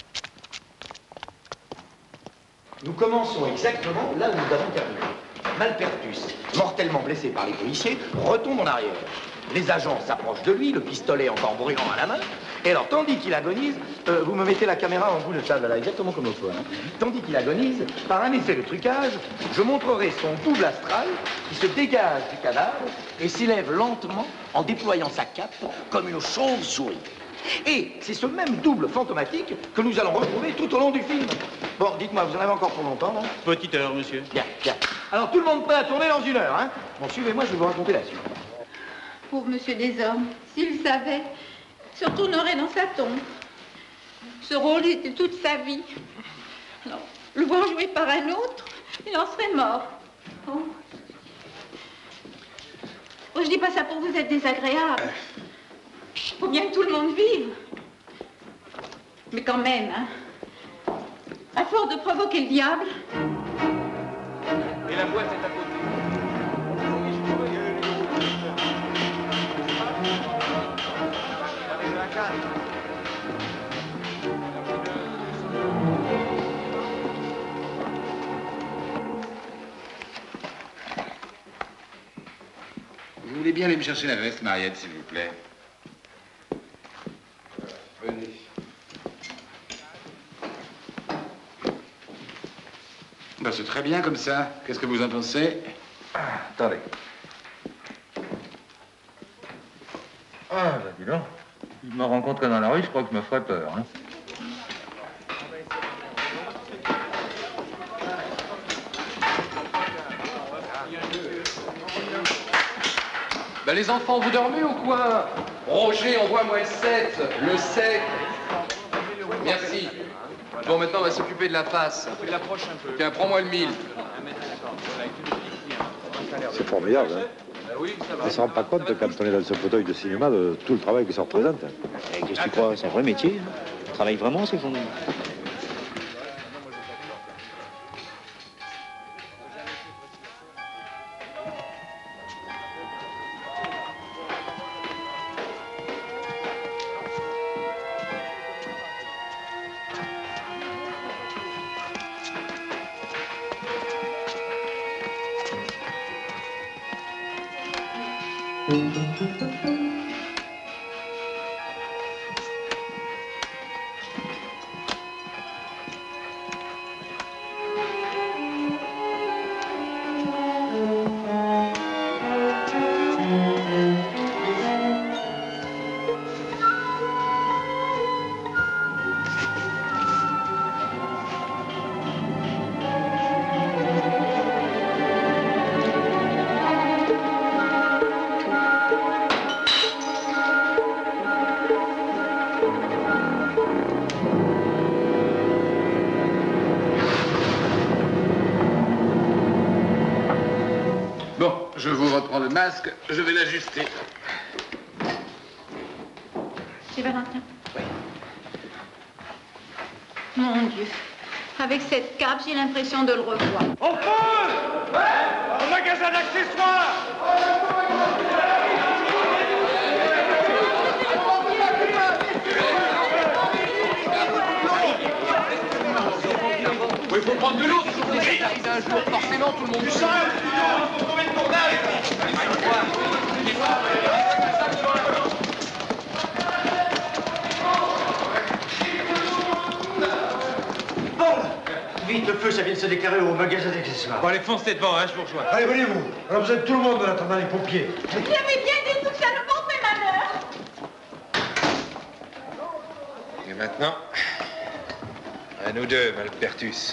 Nous commençons exactement là où nous avons terminé. Malpertus, mortellement blessé par les policiers, retombe en arrière. Les agents s'approchent de lui, le pistolet encore brûlant à la main. Et alors, tandis qu'il agonise, vous me mettez la caméra en bout de table, là, exactement comme au point. Hein. Tandis qu'il agonise, par un effet de trucage, je montrerai son double astral qui se dégage du cadavre et s'élève lentement en déployant sa cape comme une chauve-souris. Et c'est ce même double fantomatique que nous allons retrouver tout au long du film. Bon, dites-moi, vous en avez encore pour longtemps, non? Petite heure, monsieur. Bien, bien. Alors, tout le monde prêt à tourner dans 1 heure, hein? Bon, suivez-moi, je vais vous raconter la suite. Pauvre monsieur Desormes, s'il savait, se retournerait dans sa tombe. Ce rôle était toute sa vie. Alors, le voir joué par un autre, il en serait mort. Oh. Oh, je dis pas ça pour vous être désagréable. Faut bien que tout le monde vive. Mais quand même, hein. À force de provoquer le diable. Et la boîte est à côté. Vous voulez bien aller me chercher la veste, Mariette, s'il vous plaît? Venez. Ben, c'est très bien comme ça. Qu'est-ce que vous en pensez? Attendez. Ah, bah dis donc. Il m'a rencontré dans la rue, je crois que je me ferais peur. Hein. Ben les enfants, vous dormez ou quoi? Roger, envoie-moi le 7. Le 7. Merci. Bon, maintenant, on va s'occuper de la face. Tiens, prends-moi le 1000. C'est formidable, hein? On ne se rend pas compte, quand on est dans ce fauteuil de cinéma, de tout le travail que ça représente. Qu'est-ce que tu crois? C'est un vrai métier. On travaille vraiment, ces journées. Je vous reprends le masque, je vais l'ajuster. C'est Valentin? Oui. Mon Dieu. Avec cette cape, j'ai l'impression de le revoir. Au feu! Ouais! Au magasin d'accessoires! Il faut prendre de l'eau, toujours des choses arrivent un jour, forcément tout le monde. Tu sens un studio, il faut trouver le tournage. Vite, le feu, ça vient de se déclarer au magasin d'accessoires. Bon, allez, foncez devant, hein, je vous rejoins. Allez, venez-vous. On a besoin de tout le monde en attendant les pompiers. J'avais bien dit tout que ça ne portait malheur. Et maintenant, à nous deux, Malpertus.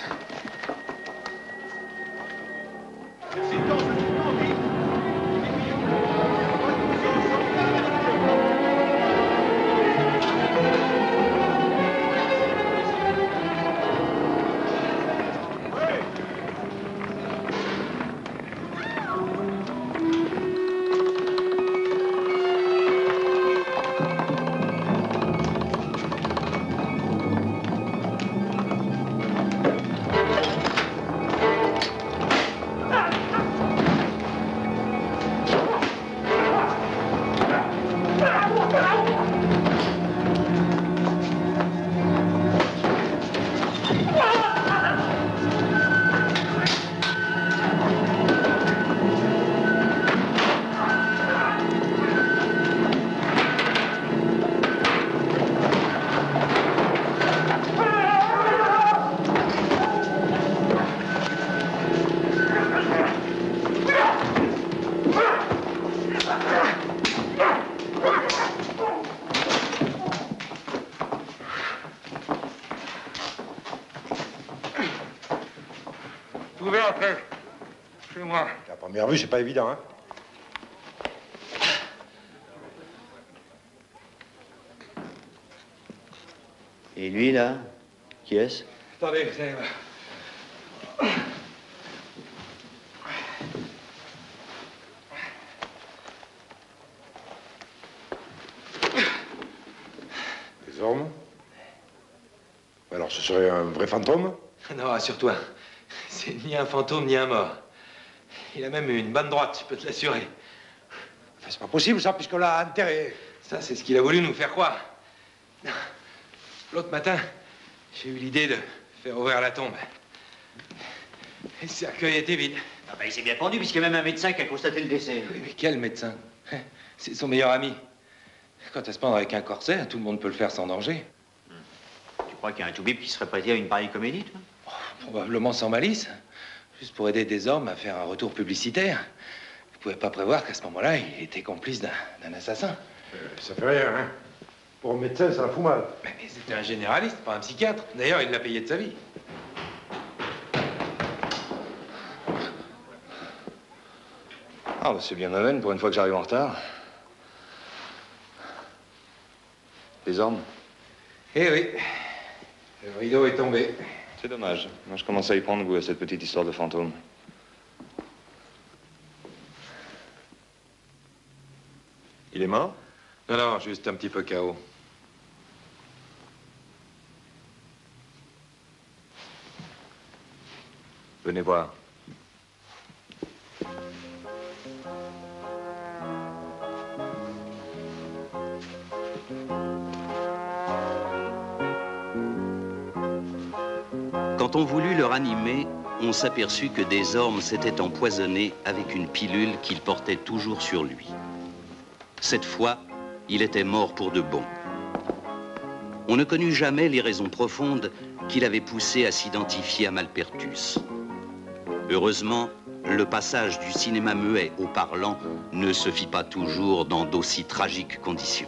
Vous pouvez entrer. Chez moi. La première vue, c'est pas évident, hein? Et lui, là? Qui est-ce? Attendez, vous allez voir. Des hommes? Alors, ce serait un vrai fantôme? Non, rassure-toi. C'est ni un fantôme, ni un mort. Il a même une bonne droite, je peux te l'assurer. Enfin, c'est pas possible, ça, puisqu'on l'a enterré. Ça, c'est ce qu'il a voulu nous faire croire. L'autre matin, j'ai eu l'idée de faire ouvrir la tombe. Et le cercueil était vide. Ah ben, il s'est bien pendu, puisqu'il y a même un médecin qui a constaté le décès. Oui, mais quel médecin? C'est son meilleur ami. Quant à se pendre avec un corset, tout le monde peut le faire sans danger. Tu crois qu'il y a un toubib qui serait prêté à une pareille comédie, toi? Probablement sans malice. Juste pour aider des hommes à faire un retour publicitaire. Vous pouvez pas prévoir qu'à ce moment-là, il était complice d'un assassin. Ça fait rien, hein. Pour un médecin, ça la fout mal. Mais c'était un généraliste, pas un psychiatre. D'ailleurs, il l'a payé de sa vie. Ah, bah c'est bien ma veine pour une fois que j'arrive en retard. Les armes? Eh oui. Le rideau est tombé. C'est dommage. Moi, je commence à y prendre goût à cette petite histoire de fantôme. Il est mort? Non, non, juste un petit peu KO. Venez voir. Quand on voulut le ranimer, on s'aperçut que Desormes s'était empoisonné avec une pilule qu'il portait toujours sur lui. Cette fois, il était mort pour de bon. On ne connut jamais les raisons profondes qui l'avaient poussé à s'identifier à Malpertuis. Heureusement, le passage du cinéma muet au parlant ne se fit pas toujours dans d'aussi tragiques conditions.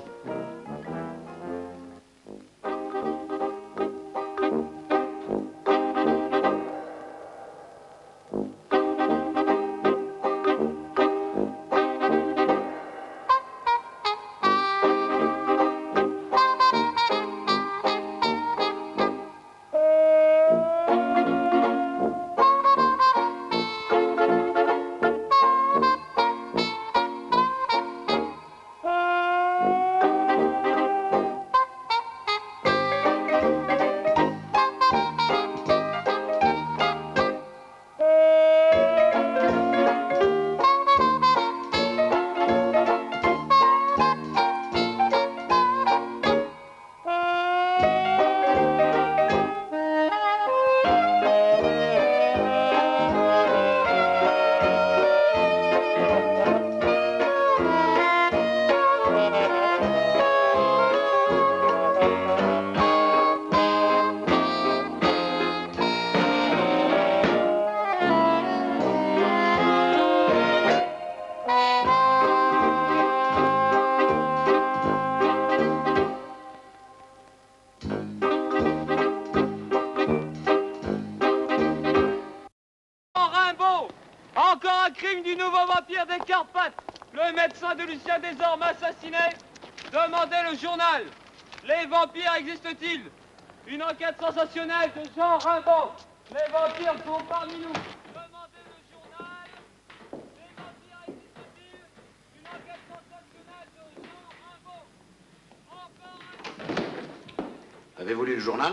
Encore un crime du nouveau vampire des Carpates. Le médecin de Lucien Desormes assassiné. Demandez le journal. Les vampires existent-ils? Une enquête sensationnelle de Jean Rimbaud. Les vampires sont parmi nous. Demandez le journal. Les vampires existent-ils? Une enquête sensationnelle de Jean Rimbaud. Avez-vous lu le journal?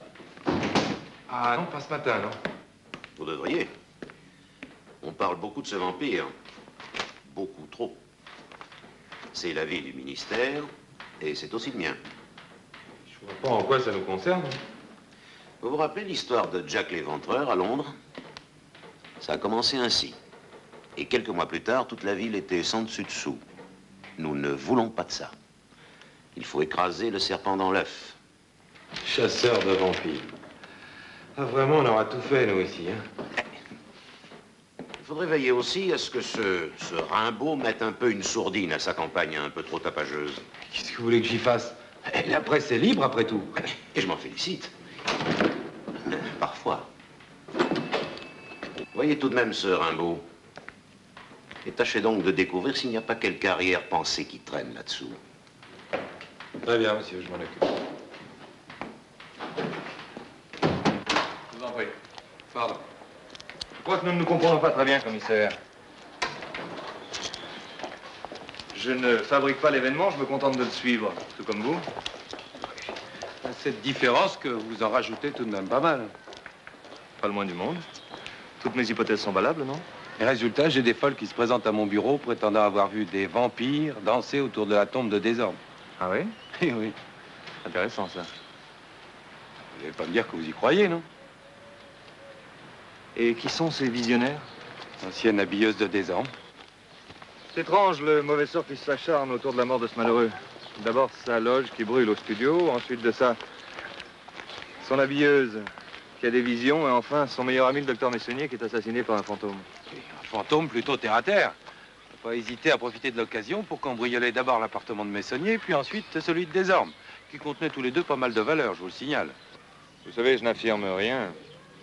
Ah non, pas ce matin, non. Vous devriez. On parle beaucoup de ce vampire. Beaucoup trop. C'est l'avis du ministère et c'est aussi le mien. Je vois pas en quoi ça nous concerne. Vous vous rappelez l'histoire de Jack l'Éventreur à Londres? Ça a commencé ainsi. Et quelques mois plus tard, toute la ville était sans dessus dessous. Nous ne voulons pas de ça. Il faut écraser le serpent dans l'œuf. Chasseur de vampires. Ah, vraiment, on aura tout fait, nous, ici, hein. Il faudrait veiller aussi à ce que ce Rimbaud mette un peu une sourdine à sa campagne un peu trop tapageuse. Qu'est-ce que vous voulez que j'y fasse? La presse est libre, après tout. Et je m'en félicite. Parfois. Voyez tout de même ce Rimbaud. Et tâchez donc de découvrir s'il n'y a pas quelque arrière-pensée qui traîne là-dessous. Très bien, monsieur, je m'en occupe. Je vous en prie. Pardon. Je crois que nous ne nous comprenons pas très bien, commissaire. Je ne fabrique pas l'événement, je me contente de le suivre, tout comme vous. Cette différence que vous en rajoutez tout de même pas mal. Pas le moins du monde. Toutes mes hypothèses sont valables, non? Et résultat, j'ai des folles qui se présentent à mon bureau prétendant avoir vu des vampires danser autour de la tombe de Desormes. Ah oui? Eh oui. Intéressant, ça. Vous n'allez pas me dire que vous y croyez, non? Et qui sont ces visionnaires? Ancienne habilleuse de désordre. C'est étrange le mauvais sort qui s'acharne autour de la mort de ce malheureux. D'abord sa loge qui brûle au studio, ensuite de ça, son habilleuse qui a des visions, et enfin son meilleur ami, le docteur Messonnier, qui est assassiné par un fantôme. Un fantôme plutôt terre à terre. Faut pas hésiter à profiter de l'occasion pour cambrioler d'abord l'appartement de Messonnier, puis ensuite celui de Desormes, qui contenait tous les deux pas mal de valeurs, je vous le signale. Vous savez, je n'affirme rien.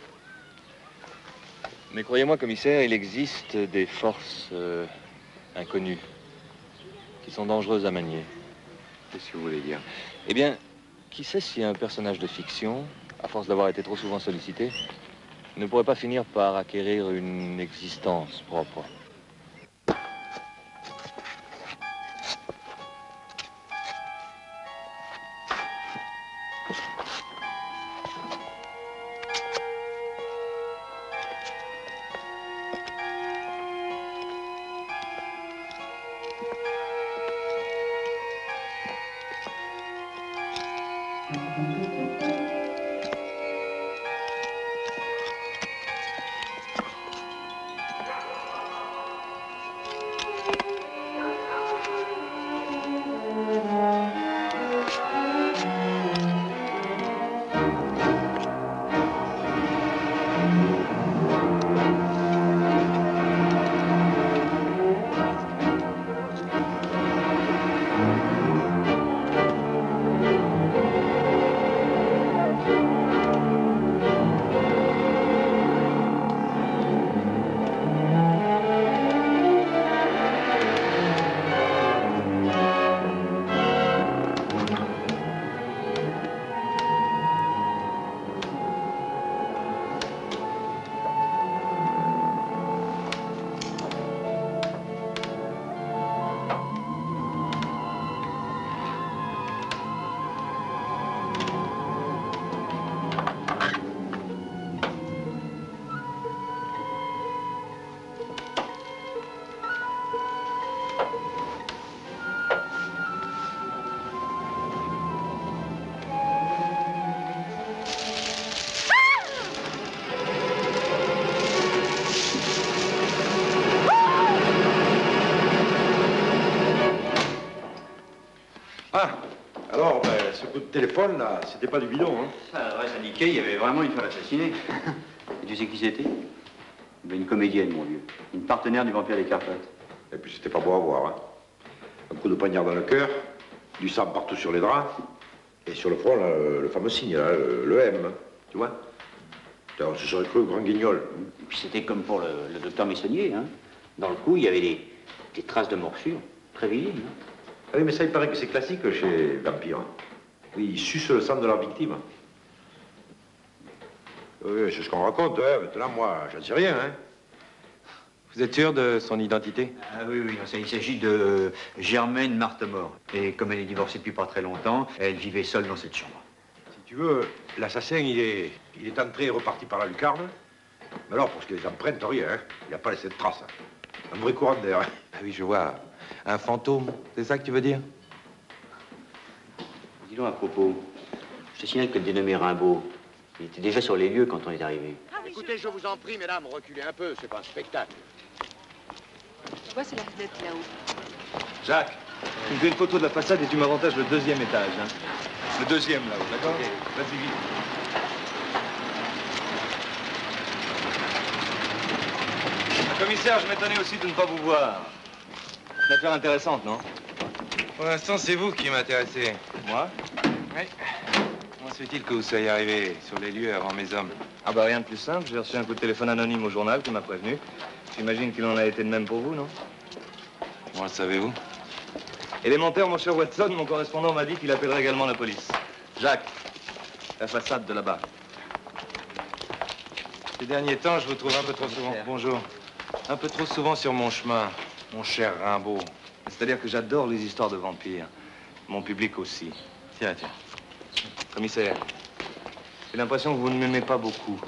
Mais croyez-moi, commissaire, il existe des forces inconnues qui sont dangereuses à manier. Qu'est-ce que vous voulez dire? Eh bien, qui sait si un personnage de fiction, à force d'avoir été trop souvent sollicité, ne pourrait pas finir par acquérir une existence propre. Alors, ce coup de téléphone, là, c'était pas du bidon, hein? Ça reste indiqué, il y avait vraiment une femme assassinée. Et tu sais qui c'était? Une comédienne, mon vieux. Une partenaire du vampire des Carpates. Et puis c'était pas beau à voir, hein? Un coup de poignard dans le cœur, du sang partout sur les draps, et sur le front, là, le fameux signe, là, le M, hein, tu vois? On se serait cru grand guignol. Et puis c'était comme pour le docteur Messonnier, hein. Dans le cou, il y avait des traces de morsure, très visibles. Hein. Ah oui, mais ça, il paraît que c'est classique chez les vampires. Oui, ils sucent le sang de leur victime. Oui, c'est ce qu'on raconte, hein. Maintenant, moi, j'en sais rien, hein. Vous êtes sûr de son identité? Ah oui, oui, il s'agit de Germaine Martemort. Et comme elle est divorcée depuis pas très longtemps, elle vivait seule dans cette chambre. Si tu veux, l'assassin, il est entré et reparti par la lucarne. Mais alors, pour ce qui est des empreintes, rien, hein. Il n'a pas laissé de traces. Hein. Un vrai courant d'air. Hein. Ah oui, je vois. Un fantôme, c'est ça que tu veux dire? Dis donc à propos, je te signale que le dénommé Rimbaud, il était déjà sur les lieux quand on est arrivé. Écoutez, je vous en prie, mesdames, reculez un peu, c'est pas un spectacle. Tu vois, c'est la fenêtre là-haut. Jacques, tu me fais une photo de la façade et tu m'avantages le deuxième étage. Hein. Le deuxième là-haut, d'accord? Okay. Vas-y vite. Commissaire, je m'étonnais aussi de ne pas vous voir. Une affaire intéressante, non? Pour l'instant, c'est vous qui m'intéressez. Moi? Oui. Comment se fait-il que vous soyez arrivé sur les lieux avant mes hommes? Ah bah rien de plus simple, j'ai reçu un coup de téléphone anonyme au journal qui m'a prévenu. J'imagine qu'il en a été de même pour vous, non? Comment le savez-vous? Élémentaire, mon cher Watson, mon correspondant m'a dit qu'il appellerait également la police. Jacques, la façade de là-bas. Ces derniers temps, je vous trouve un peu trop souvent. Bonjour. Un peu trop souvent sur mon chemin, mon cher Rimbaud. C'est-à-dire que j'adore les histoires de vampires. Mon public aussi. Tiens, tiens. Commissaire, j'ai l'impression que vous ne m'aimez pas beaucoup.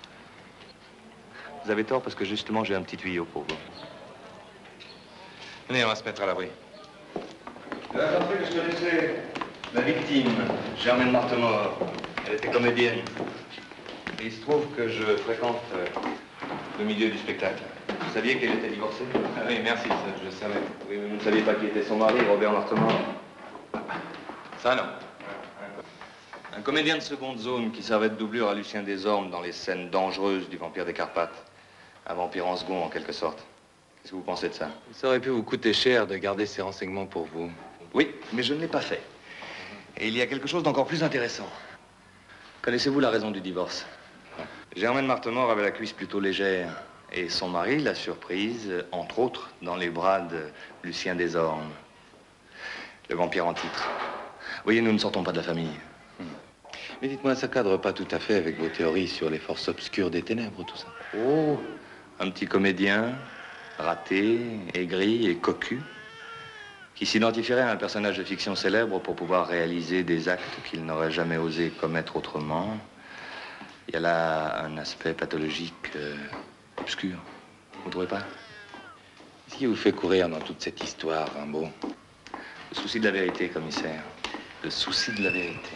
Vous avez tort parce que justement, j'ai un petit tuyau pour vous. Venez, on va se mettre à l'abri. J'ai appris que je connaissais la victime, Germaine Martemort. Elle était comédienne. Et il se trouve que je fréquente le milieu du spectacle. Vous saviez qu'elle était divorcée? Ah oui, merci, ça, je le savais. Oui, mais vous ne saviez pas qui était son mari, Robert Martemort? Ça, non. Un comédien de seconde zone qui servait de doublure à Lucien Desormes dans les scènes dangereuses du Vampire des Carpates. Un vampire en second, en quelque sorte. Qu'est-ce que vous pensez de ça? Ça aurait pu vous coûter cher de garder ces renseignements pour vous. Oui, mais je ne l'ai pas fait. Et il y a quelque chose d'encore plus intéressant. Connaissez-vous la raison du divorce? Germaine Martemort avait la cuisse plutôt légère. Et son mari l'a surprise, entre autres, dans les bras de Lucien Desormes. Le vampire en titre. Vous voyez, nous ne sortons pas de la famille. Mais dites-moi, ça cadre pas tout à fait avec vos théories sur les forces obscures des ténèbres, tout ça. Oh, un petit comédien, raté, aigri et cocu, qui s'identifierait à un personnage de fiction célèbre pour pouvoir réaliser des actes qu'il n'aurait jamais osé commettre autrement. Il y a là un aspect pathologique obscur. Vous ne trouvez pas? Qu'est-ce qui vous fait courir dans toute cette histoire, Rimbaud? Le souci de la vérité, commissaire. Le souci de la vérité.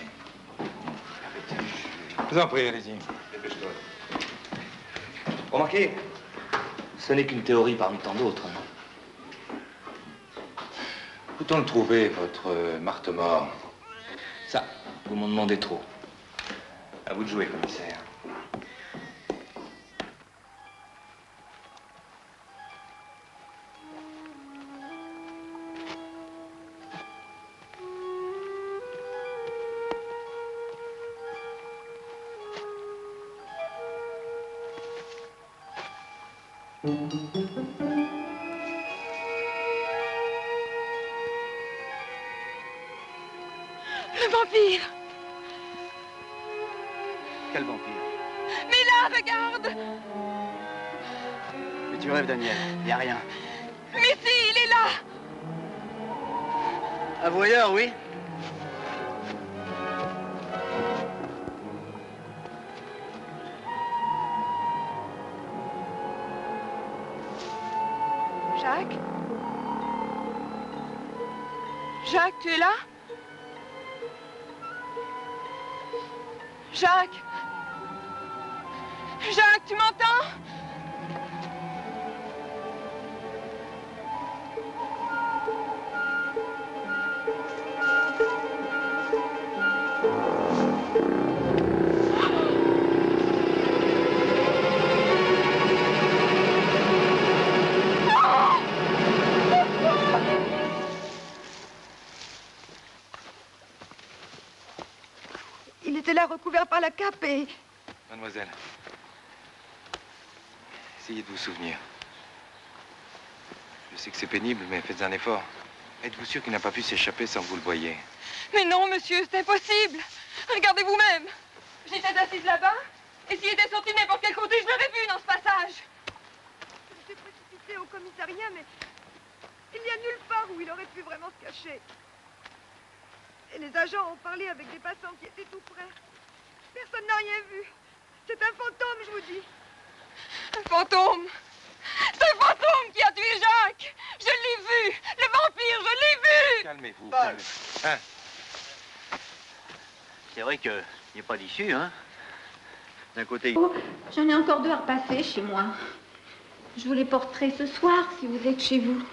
Je vous en prie, allez-y. Dépêche-toi. Remarquez, ce n'est qu'une théorie parmi tant d'autres. Peut-on le trouver, votre Martemort? Ça, vous m'en demandez trop. À vous de jouer, commissaire. Le vampire! Quel vampire? Mais là, regarde! Mais tu rêves, Daniel. Y a rien. Mais si, il est là! Un voyeur, oui. Jacques? Jacques, tu es là? Jacques? Jacques, tu m'entends? Il était là, recouvert par la cape et... Mademoiselle, essayez de vous souvenir. Je sais que c'est pénible, mais faites un effort. Êtes-vous sûr qu'il n'a pas pu s'échapper sans que vous le voyiez? Mais non, monsieur, c'est impossible! Regardez vous-même! J'étais assise là-bas, et s'il était sorti n'importe quel côté, je l'aurais vu dans ce passage! Je me suis précipitée au commissariat, mais il n'y a nulle part où il aurait pu vraiment se cacher. Et les agents ont parlé avec des passants qui étaient tout près. Personne n'a rien vu. C'est un fantôme, je vous dis. Un fantôme! C'est un fantôme qui a tué Jacques! Je l'ai vu! Le vampire, je l'ai vu! Calmez-vous. Paul. Hein? C'est vrai qu'il n'y a pas d'issue, hein? D'un côté... Oh, j'en ai encore 2 à repasser chez moi. Je vous les porterai ce soir, si vous êtes chez vous.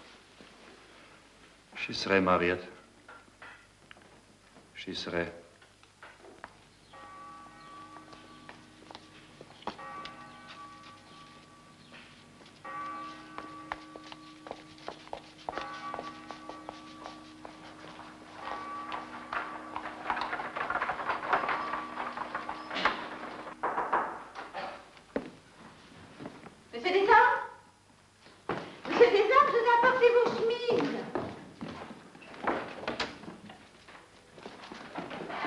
J'y serai, Mariette. J'y serai. Monsieur Desormes? Monsieur Desormes, je vous ai apporté vos chemises.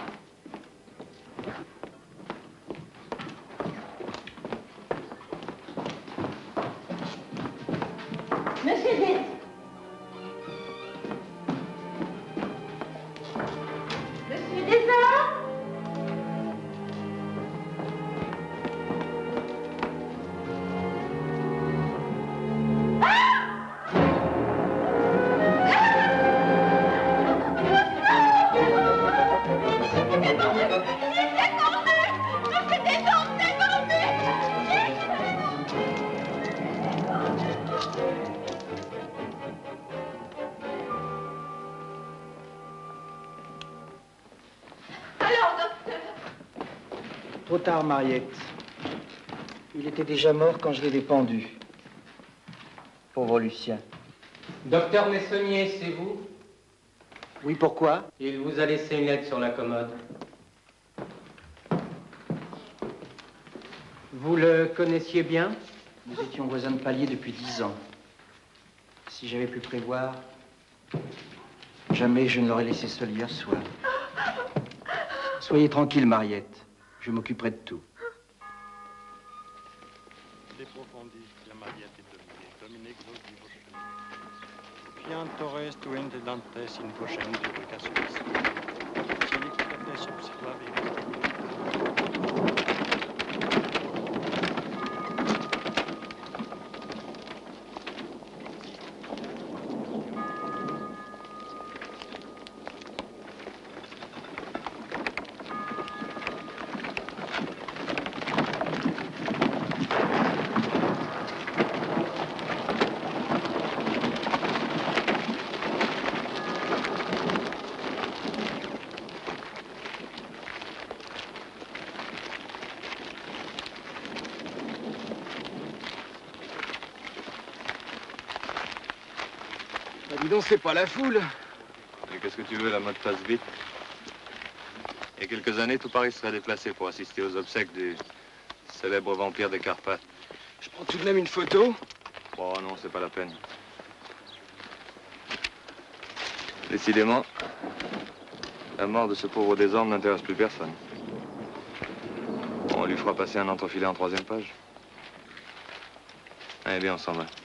Trop tard, Mariette. Il était déjà mort quand je l'ai dépendu. Pauvre Lucien. Docteur Messonnier, c'est vous? Oui, pourquoi? Il vous a laissé une lettre sur la commode. Vous le connaissiez bien? Nous étions voisins de palier depuis 10 ans. Si j'avais pu prévoir, jamais je ne l'aurais laissé seul hier soir. Soyez tranquille, Mariette. Je m'occuperai de tout. Pian Torres Duendedantes in vocem duplicationis. Celicates observavi. Dis donc, c'est pas la foule. Et qu'est-ce que tu veux, la mode passe vite. Il y a quelques années, tout Paris serait déplacé pour assister aux obsèques du célèbre vampire des Carpates. Je prends tout de même une photo. Oh non, c'est pas la peine. Décidément, la mort de ce pauvre désordre n'intéresse plus personne. On lui fera passer un entrefilet en 3e page. Allez bien, on s'en va.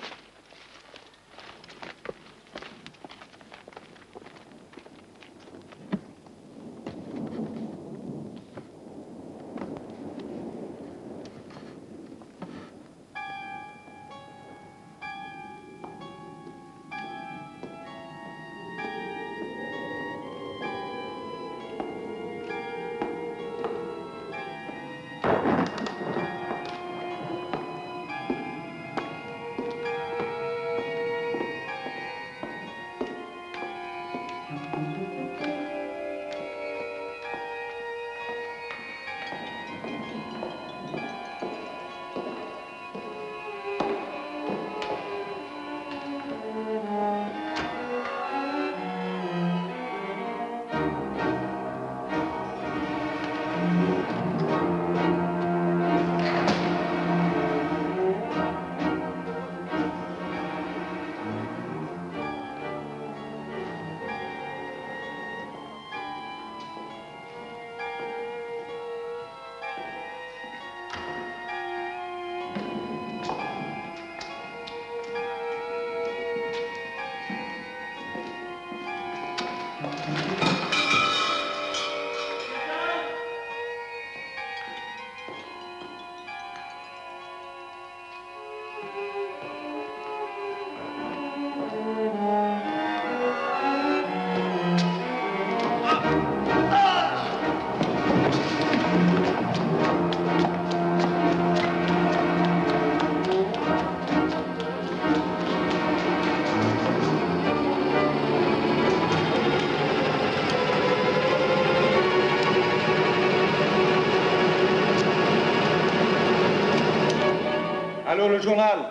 Allô, le journal?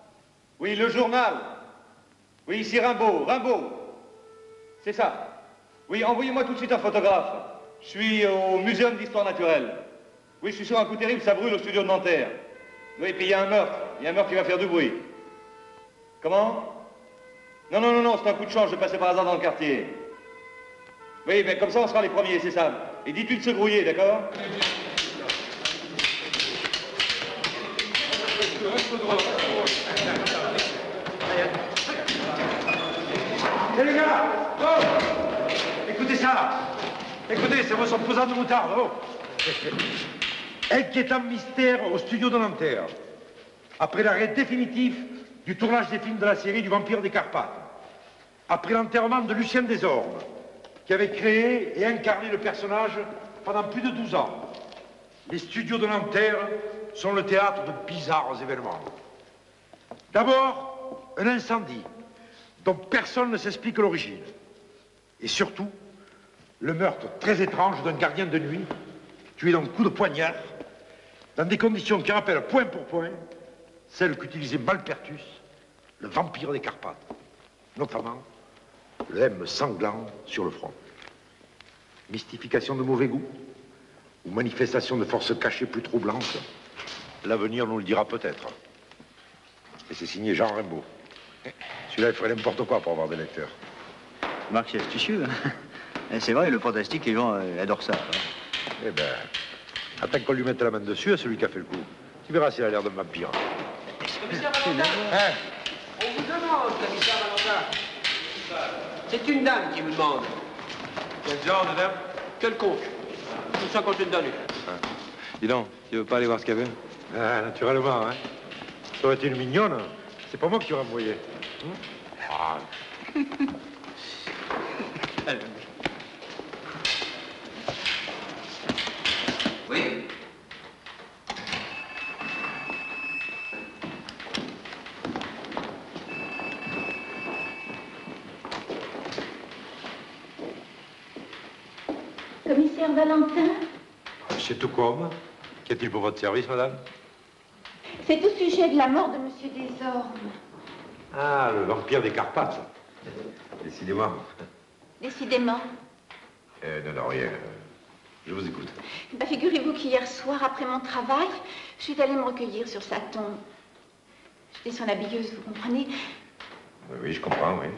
Oui, le journal. Oui, ici Rimbaud. Rimbaud. C'est ça. Oui, envoyez-moi tout de suite un photographe. Je suis au Muséum d'Histoire Naturelle. Oui, je suis sur un coup terrible, ça brûle au studio de Nanterre. Oui, puis il y a un meurtre. Il y a un meurtre qui va faire du bruit. Comment? Non, non, non, non, c'est un coup de chance, je passais par hasard dans le quartier. Oui, mais comme ça, on sera les premiers, c'est ça. Et dites-lui de se grouiller, d'accord? Eh les gars, oh, écoutez ça. Écoutez, c'est votre pesant de moutarde. Oh. Inquiétant mystère au studio de Nanterre. Après l'arrêt définitif du tournage des films de la série du Vampire des Carpates. Après l'enterrement de Lucien Desormes, qui avait créé et incarné le personnage pendant plus de 12 ans. Les studios de Nanterre sont le théâtre de bizarres événements. D'abord, un incendie dont personne ne s'explique l'origine. Et surtout, le meurtre très étrange d'un gardien de nuit tué d'un coup de poignard dans des conditions qui rappellent point pour point celles qu'utilisait Malpertus, le vampire des Carpates, notamment le M sanglant sur le front. Mystification de mauvais goût ou manifestation de forces cachées plus troublantes, l'avenir nous le dira peut-être. Et c'est signé Jean Rimbaud. Celui-là, il ferait n'importe quoi pour avoir des lecteurs. Marc, c'est astucieux. Hein. C'est vrai, le fantastique, les gens adorent ça. Hein. Eh ben, attends qu'on lui mette la main dessus à celui qui a fait le coup. Tu verras s'il a l'air de vampire. Commissaire Valentin, on vous demande, commissaire Valentin. C'est une dame qui vous demande. Quel genre de dame? Quelconque. Tout ça quand une dame. Dis donc, tu veux pas aller voir ce qu'elle veut? Ah, naturellement, hein. Ça aurait été une mignonne. C'est pas moi qui t'aurais envoyé. Ah. Oui. Commissaire Valentin, C'est tout comme. Qu'y a-t-il pour votre service, madame? c'est au sujet de la mort de Monsieur Desormes. Ah, le vampire des Carpates. Décidément. Décidément. Non, rien. Je vous écoute. Ben, figurez-vous qu'hier soir, après mon travail, je suis allée me recueillir sur sa tombe. J'étais son habilleuse, vous comprenez? Oui, je comprends, oui.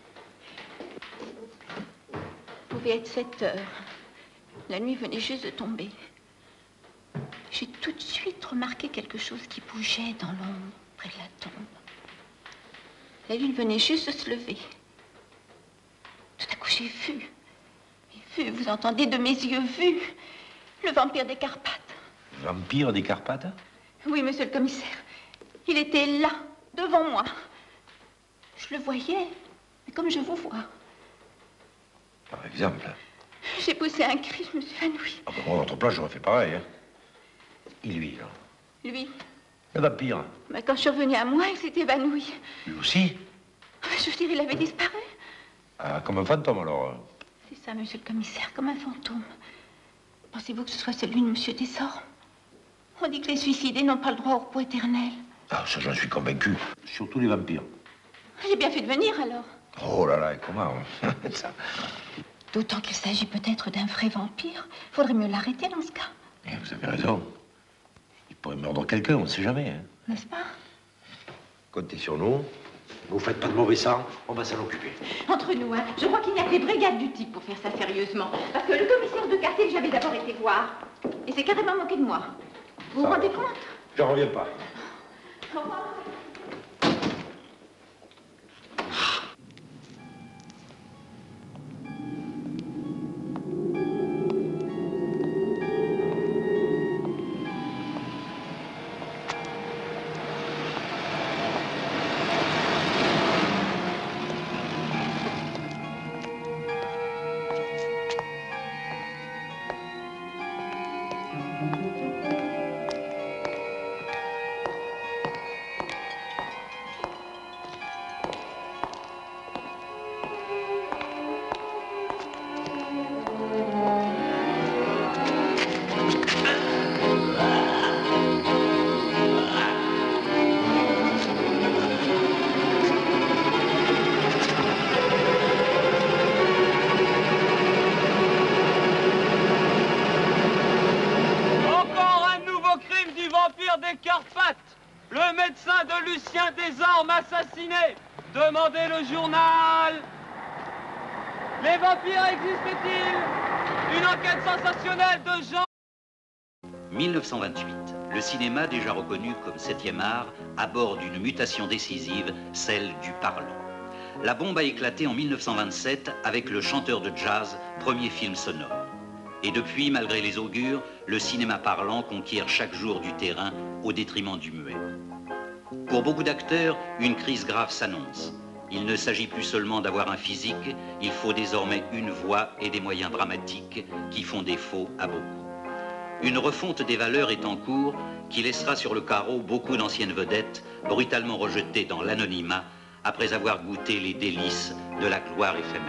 Il pouvait être 7 heures. La nuit venait juste de tomber. J'ai tout de suite remarqué quelque chose qui bougeait dans l'ombre, près de la tombe. La lune venait juste de se lever. Tout à coup, j'ai vu, vous entendez de mes yeux, vu, le vampire des Carpates. Vampire des Carpates? Oui, monsieur le commissaire. Il était là, devant moi. Je le voyais, mais comme je vous vois. Par exemple? J'ai poussé un cri, je me suis évanouie. Ah ben, moi, à votre place, j'aurais fait pareil, hein. Et lui, là? Lui, Le vampire? ben, quand je suis revenue à moi, il s'est évanoui. Lui aussi? Je veux dire, il avait disparu. Ah, comme un fantôme, alors? C'est ça, monsieur le commissaire, comme un fantôme. Pensez-vous que ce soit celui de monsieur Desormes? On dit que les suicidés n'ont pas le droit au repos éternel. Ah, ça, j'en suis convaincu. Surtout les vampires. J'ai bien fait de venir, alors. Oh là là, et comment? Ça... D'autant qu'il s'agit peut-être d'un vrai vampire. Faudrait mieux l'arrêter dans ce cas. Eh, vous avez raison. Il pourrait mordre quelqu'un, on ne sait jamais, hein. N'est-ce pas? Comptez sur nous. Vous faites pas de mauvais sang, on va s'en occuper. Entre nous, hein, je crois qu'il n'y a que les brigades du type pour faire ça sérieusement. Parce que le commissaire de quartier que j'avais d'abord été voir, il s'est carrément moqué de moi. Vous vous rendez compte? J'en reviens pas. Au revoir. des Carpates, le médecin de Lucien Desormes assassiné. Demandez le journal. Les vampires existent-ils? Une enquête sensationnelle de Jean... 1928. Le cinéma, déjà reconnu comme 7e art, aborde une mutation décisive, celle du parlant. La bombe a éclaté en 1927 avec Le Chanteur de Jazz, premier film sonore. Et depuis, malgré les augures, le cinéma parlant conquiert chaque jour du terrain au détriment du muet. Pour beaucoup d'acteurs, une crise grave s'annonce. Il ne s'agit plus seulement d'avoir un physique, il faut désormais une voix et des moyens dramatiques qui font défaut à beaucoup. Une refonte des valeurs est en cours qui laissera sur le carreau beaucoup d'anciennes vedettes brutalement rejetées dans l'anonymat après avoir goûté les délices de la gloire éphémère.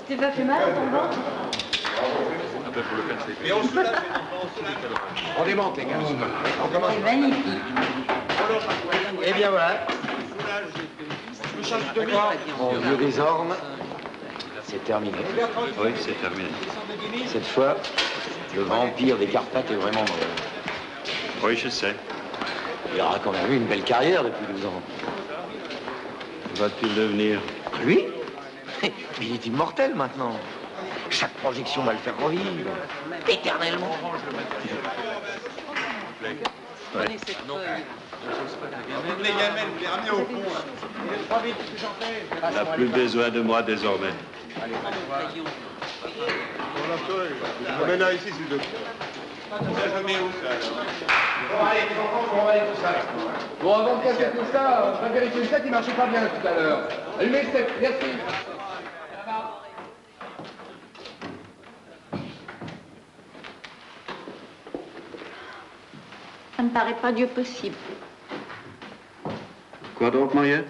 T'es pas fait mal à ton ventre? Et on soulage les enfants, on soulage. On démonte, les gars. On commence. C'est magnifique. Et bien voilà. Je me charge de Mon vieux désorme, c'est terminé. Oui, c'est terminé. Cette fois, le vampire des Carpates est vraiment mort. Oui, je sais. Il aura quand même eu une belle carrière depuis 12 ans. Va-t-il devenir? Lui? Il est immortel maintenant. Chaque projection va le faire revivre. Éternellement. Ouais. Les gamelles, vous les ramenez au fond. Pas vite, que j'en fais. Il n'a plus besoin de moi désormais. Amène-la ici, s'il te plaît. Ça, je mets où, ça, alors? Bon, allez, les enfants, je m'en vais tout ça. Bon, avant de casser tout ça, on va vérifier le set, il marchait pas bien tout à l'heure. Allumez le set, merci. Ça ne paraît pas Dieu possible. Quoi donc, Mariette?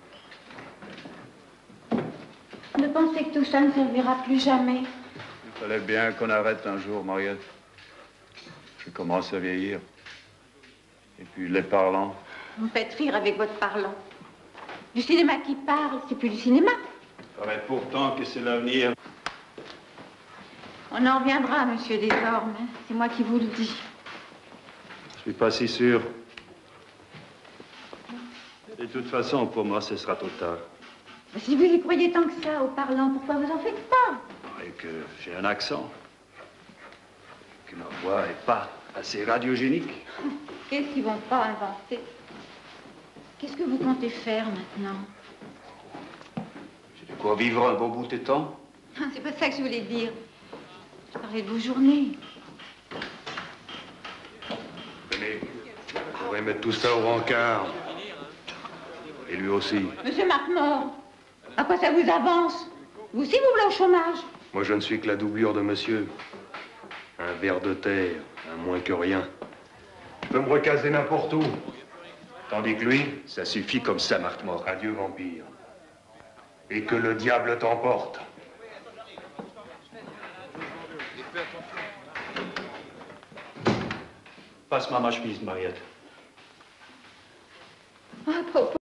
De penser que tout ça ne servira plus jamais. Il fallait bien qu'on arrête un jour, Mariette. Je commence à vieillir. Et puis les parlants. Vous me faites rire avec votre parlant. Du cinéma qui parle, c'est plus du cinéma. Il paraît pourtant que c'est l'avenir. On en reviendra, monsieur Desormes. C'est moi qui vous le dis. Je suis pas si sûr. De toute façon, pour moi, ce sera trop tard. Mais si vous y croyez tant que ça aux parlants, pourquoi vous en faites pas? Et que j'ai un accent. Que ma voix est pas assez radiogénique. Qu'est-ce qu'ils vont pas inventer? Qu'est-ce que vous comptez faire maintenant? J'ai de quoi vivre un bon bout de temps. C'est pas ça que je voulais dire. Je parlais de vos journées. Tenez, on pourrait mettre tout ça au rencard. Et lui aussi. Monsieur Marquemort, à quoi ça vous avance? Vous aussi, vous voulez au chômage? Moi, je ne suis que la doublure de monsieur. Un ver de terre, un moins que rien. Je peux me recaser n'importe où. Tandis que lui, ça suffit comme ça, Marquemort. Adieu, vampire. Et que le diable t'emporte. Passe-moi ma chemise, Mariette.